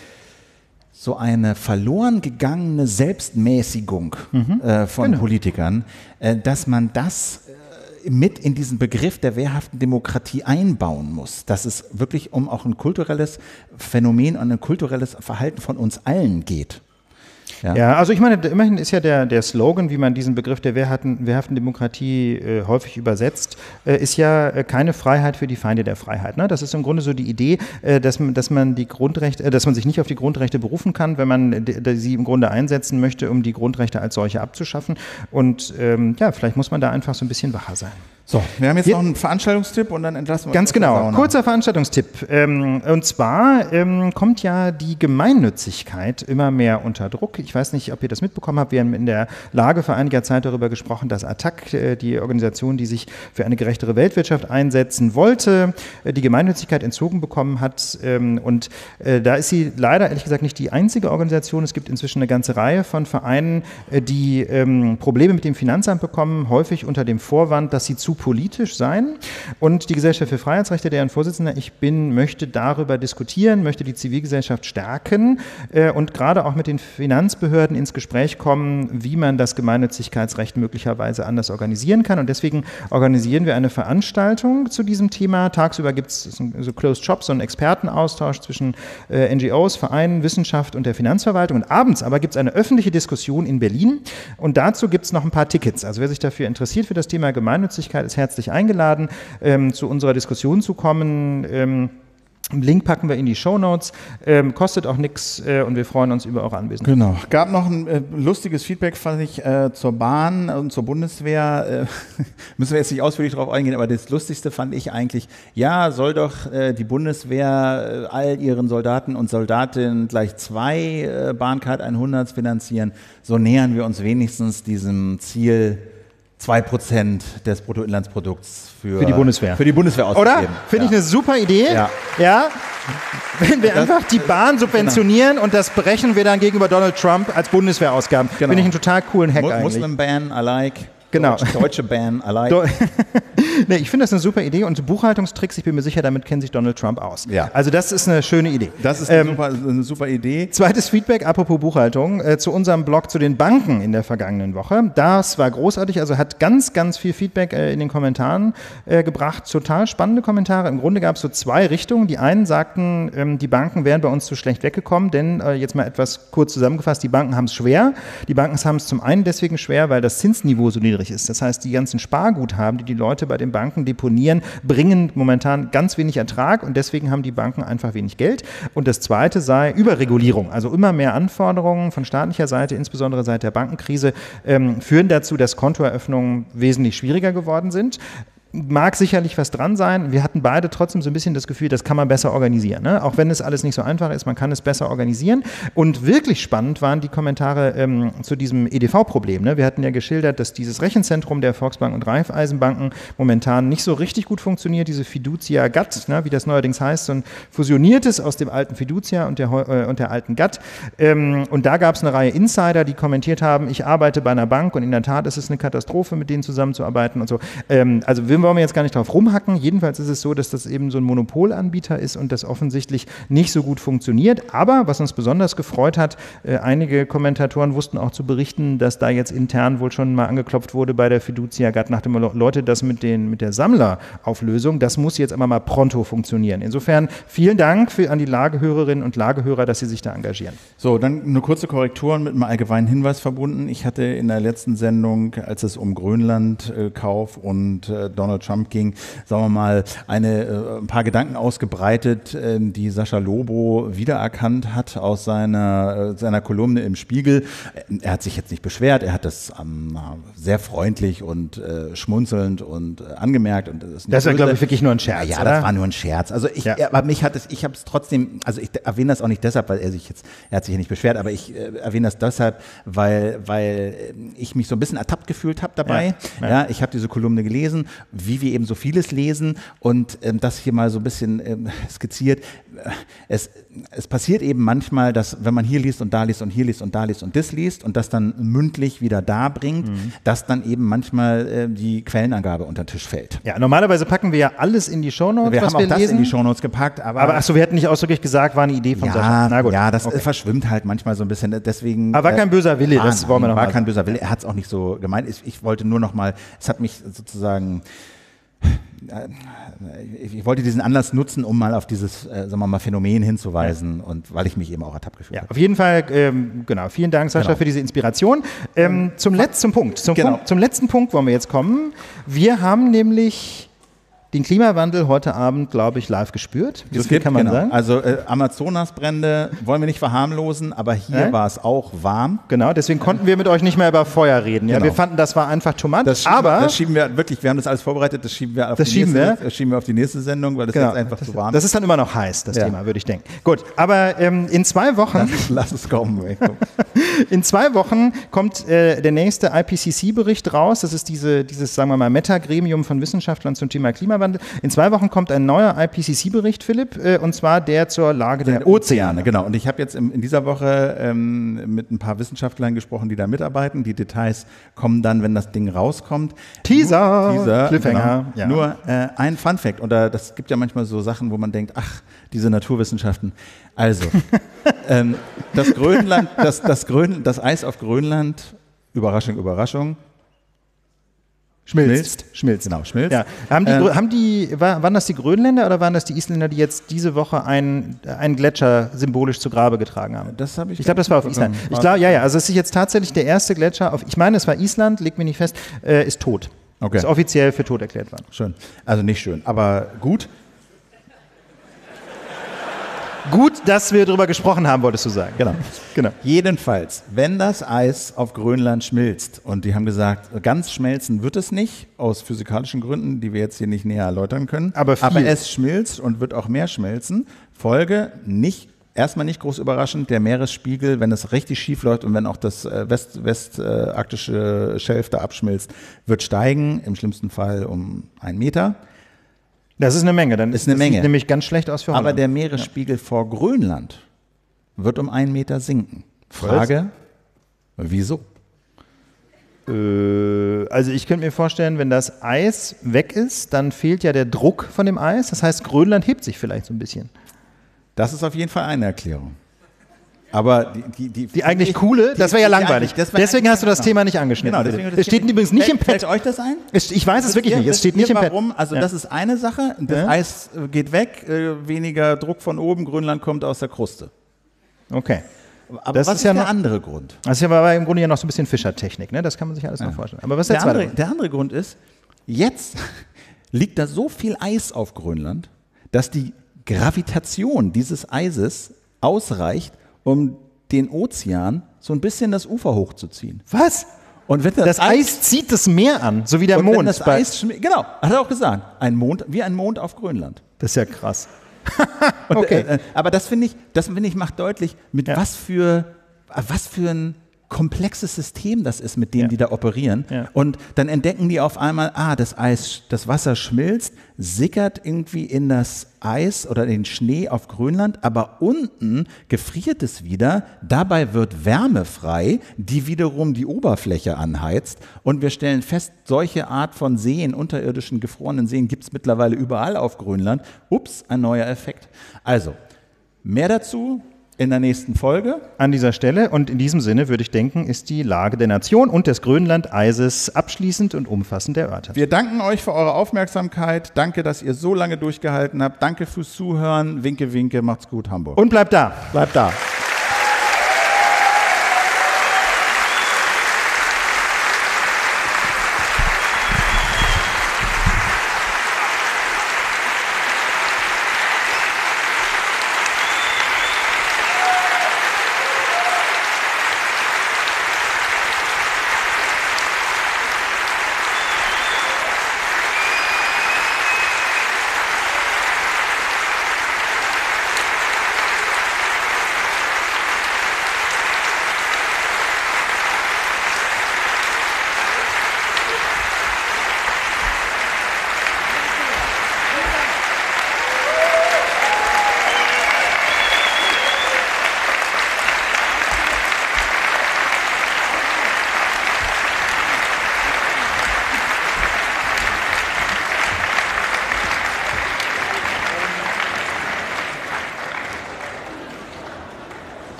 eine verloren gegangene Selbstmäßigung von Politikern, dass man das mit in diesen Begriff der wehrhaften Demokratie einbauen muss, dass es wirklich um auch ein kulturelles Phänomen und ein kulturelles Verhalten von uns allen geht. Ja, also ich meine, immerhin ist ja der Slogan, wie man diesen Begriff der wehrhaften Demokratie häufig übersetzt, ist ja keine Freiheit für die Feinde der Freiheit. Ne? Das ist im Grunde so die Idee, dass man sich nicht auf die Grundrechte berufen kann, wenn man sie im Grunde einsetzen möchte, um die Grundrechte als solche abzuschaffen. Und vielleicht muss man da einfach so ein bisschen wacher sein. So, wir haben jetzt noch einen Veranstaltungstipp und dann entlassen wir uns. Ganz genau, kurzer Veranstaltungstipp. Und zwar kommt ja die Gemeinnützigkeit immer mehr unter Druck. Ich weiß nicht, ob ihr das mitbekommen habt. Wir haben in der Lage vor einiger Zeit darüber gesprochen, dass ATTAC, die Organisation, die sich für eine gerechtere Weltwirtschaft einsetzen wollte, die Gemeinnützigkeit entzogen bekommen hat. Und da ist sie leider, ehrlich gesagt, nicht die einzige Organisation. Es gibt inzwischen eine ganze Reihe von Vereinen, die Probleme mit dem Finanzamt bekommen, häufig unter dem Vorwand, dass sie zu politisch seien. Und die Gesellschaft für Freiheitsrechte, deren Vorsitzender ich bin, möchte darüber diskutieren, möchte die Zivilgesellschaft stärken und gerade auch mit den Finanzbehörden ins Gespräch kommen, wie man das Gemeinnützigkeitsrecht möglicherweise anders organisieren kann. Und deswegen organisieren wir eine Veranstaltung zu diesem Thema. Tagsüber gibt es so Closed Shops, so einen Expertenaustausch zwischen NGOs, Vereinen, Wissenschaft und der Finanzverwaltung. Und abends aber gibt es eine öffentliche Diskussion in Berlin. Und dazu gibt es noch ein paar Tickets. Also wer sich dafür interessiert für das Thema Gemeinnützigkeit, ist herzlich eingeladen, zu unserer Diskussion zu kommen. Link packen wir in die Shownotes, kostet auch nichts und wir freuen uns über eure Anwesenheit. Genau. Gab noch ein lustiges Feedback, fand ich, zur Bahn und zur Bundeswehr. Müssen wir jetzt nicht ausführlich darauf eingehen, aber das Lustigste fand ich eigentlich, ja, soll doch die Bundeswehr all ihren Soldaten und Soldatinnen gleich 2 Bahncard 100s finanzieren. So nähern wir uns wenigstens diesem Ziel, 2% des Bruttoinlandsprodukts für die Bundeswehr auszugeben. Oder? Finde ich eine super Idee. Ja. Wenn wir einfach die Bahn subventionieren und das brechen wir dann gegenüber Donald Trump als Bundeswehrausgaben. Finde ich einen total coolen Hack eigentlich. Muslim ban alike. Genau. Deutsche Ban alike. Nee, ich finde das eine super Idee und Buchhaltungstricks, ich bin mir sicher, damit kennt sich Donald Trump aus. Ja. Also das ist eine schöne Idee. Das ist eine super Idee. Zweites Feedback, apropos Buchhaltung, zu unserem Blog zu den Banken in der vergangenen Woche. Das war großartig, also hat ganz, ganz viel Feedback in den Kommentaren gebracht. Total spannende Kommentare. Im Grunde gab es so 2 Richtungen. Die einen sagten, die Banken wären bei uns zu schlecht weggekommen, denn jetzt mal etwas kurz zusammengefasst, die Banken haben es schwer. Die Banken haben es zum einen deswegen schwer, weil das Zinsniveau so niedrig ist. Das heißt, die ganzen Sparguthaben, die die Leute bei den Banken deponieren, bringen momentan ganz wenig Ertrag und deswegen haben die Banken einfach wenig Geld. Und das Zweite sei Überregulierung, also immer mehr Anforderungen von staatlicher Seite, insbesondere seit der Bankenkrise, führen dazu, dass Kontoeröffnungen wesentlich schwieriger geworden sind. Mag sicherlich was dran sein. Wir hatten beide trotzdem so ein bisschen das Gefühl, das kann man besser organisieren. Ne? Auch wenn es alles nicht so einfach ist, man kann es besser organisieren. Und wirklich spannend waren die Kommentare zu diesem EDV-Problem. Ne? Wir hatten ja geschildert, dass dieses Rechenzentrum der Volksbank und Raiffeisenbanken momentan nicht so richtig gut funktioniert. Diese Fiducia GAT, ne? Wie das neuerdings heißt, so ein fusioniertes aus dem alten Fiducia und der alten GAT. Und da gab es eine Reihe Insider, die kommentiert haben, ich arbeite bei einer Bank und in der Tat ist es eine Katastrophe, mit denen zusammenzuarbeiten und so. Also wollen wir jetzt gar nicht drauf rumhacken. Jedenfalls ist es so, dass das eben so ein Monopolanbieter ist und das offensichtlich nicht so gut funktioniert. Aber was uns besonders gefreut hat, einige Kommentatoren wussten auch zu berichten, dass da jetzt intern wohl schon mal angeklopft wurde bei der Fiducia GAT nach dem Leute, das mit der Sammlerauflösung, das muss jetzt aber mal pronto funktionieren. Insofern vielen Dank an die Lagehörerinnen und Lagehörer, dass sie sich da engagieren. So, dann eine kurze Korrektur mit einem allgemeinen Hinweis verbunden. Ich hatte in der letzten Sendung, als es um Grönlandkauf und Donald Trump ging, sagen wir mal, ein paar Gedanken ausgebreitet, die Sascha Lobo wiedererkannt hat aus seiner Kolumne im Spiegel. Er hat sich jetzt nicht beschwert, er hat das sehr freundlich und schmunzelnd und angemerkt. Und das war, glaube ich, wirklich nur ein Scherz. Ja, das war nur ein Scherz. Also ich habe es trotzdem, also ich erwähne das auch nicht deshalb, weil er hat sich ja nicht beschwert, aber ich erwähne das deshalb, weil ich mich so ein bisschen ertappt gefühlt habe dabei. Ja, ich habe diese Kolumne gelesen. wie wir eben so vieles lesen und das hier mal so ein bisschen skizziert. Es passiert eben manchmal, dass wenn man hier liest und da liest und hier liest und da liest und das liest und das dann mündlich wieder da bringt, dass dann eben manchmal die Quellenangabe unter den Tisch fällt. Ja, normalerweise packen wir ja alles in die Shownotes, wir was haben auch wir das lesen. in die Shownotes gepackt. Aber achso, wir hätten nicht ausdrücklich gesagt, war eine Idee von Sascha. Na gut. Ja, das verschwimmt halt manchmal so ein bisschen. Deswegen, aber war kein böser Wille, das wollen wir noch mal sagen. War kein böser Wille, er hat es auch nicht so gemeint. Ich wollte nur noch mal, es hat mich sozusagen, ich wollte diesen Anlass nutzen, um mal auf dieses, sagen wir mal, Phänomen hinzuweisen und weil ich mich eben auch ertappt gefühlt habe. Auf jeden Fall, genau, vielen Dank, Sascha, für diese Inspiration. Zum letzten Punkt wollen wir jetzt kommen. Wir haben nämlich den Klimawandel heute Abend, glaube ich, live gespürt. So viel kann man sagen. Also Amazonasbrände wollen wir nicht verharmlosen, aber hier war es auch warm. Genau, deswegen konnten wir mit euch nicht mehr über Feuer reden. Ja? Genau. Wir fanden, das war einfach too much. Das schieben wir wirklich, wir haben das alles vorbereitet, das schieben wir auf die nächste Sendung, weil das jetzt einfach zu warm ist. Das ist dann immer noch heiß, das Thema, würde ich denken. Gut, aber in 2 Wochen... Lass es kommen. In 2 Wochen kommt der nächste IPCC-Bericht raus. Das ist dieses, sagen wir mal, Meta-Gremium von Wissenschaftlern zum Thema Klimawandel. In 2 Wochen kommt ein neuer IPCC-Bericht, Philipp, und zwar der zur Lage der Ozeane. Genau, und ich habe jetzt in dieser Woche mit ein paar Wissenschaftlern gesprochen, die da mitarbeiten. Die Details kommen dann, wenn das Ding rauskommt. Teaser, Cliffhanger. Genau. Ja. Nur ein Fun-Fact, oder das gibt ja manchmal so Sachen, wo man denkt, ach, diese Naturwissenschaften. Also, das Eis auf Grönland, Überraschung, Überraschung, Schmilzt. Genau, schmilzt. Ja. Waren das die Grönländer oder waren das die Isländer, die jetzt diese Woche einen Gletscher symbolisch zu Grabe getragen haben? Das habe ich. Ich glaube, das war auf Island. Ich glaube, also es ist jetzt tatsächlich der erste Gletscher ich meine, es war Island, leg mich nicht fest, ist tot. Okay. Ist offiziell für tot erklärt worden. Schön. Also nicht schön, aber gut. Gut, dass wir darüber gesprochen haben, wolltest du sagen. Genau. Jedenfalls, wenn das Eis auf Grönland schmilzt, und die haben gesagt, ganz schmelzen wird es nicht, aus physikalischen Gründen, die wir jetzt hier nicht näher erläutern können, aber es schmilzt und wird auch mehr schmelzen. Folge, erstmal nicht groß überraschend, der Meeresspiegel, wenn es richtig schief läuft und wenn auch das westarktische Schelf da abschmilzt, wird steigen, im schlimmsten Fall um 1 Meter. Das ist eine Menge, dann ist eine Menge. Sieht nämlich ganz schlecht aus für Holland. Aber der Meeresspiegel vor Grönland wird um 1 Meter sinken. Frage, wieso? Also ich könnte mir vorstellen, wenn das Eis weg ist, dann fehlt ja der Druck von dem Eis. Das heißt, Grönland hebt sich vielleicht so ein bisschen. Das ist auf jeden Fall eine Erklärung. Aber die eigentlich coole, das wäre ja langweilig. Deswegen hast du das Thema nicht angeschnitten. Genau, es steht übrigens nicht im Pad. Fällt euch das ein? Ich weiß es wirklich nicht. Es steht nicht im Pad. Warum? Also das ist eine Sache. Das Eis geht weg, weniger Druck von oben, Grönland kommt aus der Kruste. Okay. Aber das was ist der andere Grund? Das ist ja aber im Grunde ja noch so ein bisschen Fischertechnik, ne? Das kann man sich alles noch vorstellen. Aber was ist der zweite Grund? Der andere Grund ist, jetzt liegt da so viel Eis auf Grönland, dass die Gravitation dieses Eises ausreicht, um den Ozean so ein bisschen das Ufer hochzuziehen. Was? Und wenn das Eis zieht das Meer an, so wie der Mond. Wenn das Eis genau, hat er auch gesagt. Wie ein Mond auf Grönland. Das ist ja krass. Okay. Aber das finde ich macht deutlich, mit was für ein komplexes System das ist, mit dem die da operieren. Ja. Und dann entdecken die auf einmal, das Wasser schmilzt, sickert irgendwie in das Eis oder in den Schnee auf Grönland, aber unten gefriert es wieder, dabei wird Wärme frei, die wiederum die Oberfläche anheizt und wir stellen fest, solche Art von Seen, unterirdischen gefrorenen Seen gibt es mittlerweile überall auf Grönland. Ups, ein neuer Effekt. Also, mehr dazu in der nächsten Folge. An dieser Stelle und in diesem Sinne würde ich denken, ist die Lage der Nation und des Grönlandeises abschließend und umfassend erörtert. Wir danken euch für eure Aufmerksamkeit. Danke, dass ihr so lange durchgehalten habt. Danke fürs Zuhören. Winke, winke. Macht's gut, Hamburg. Und bleibt da. Bleibt da.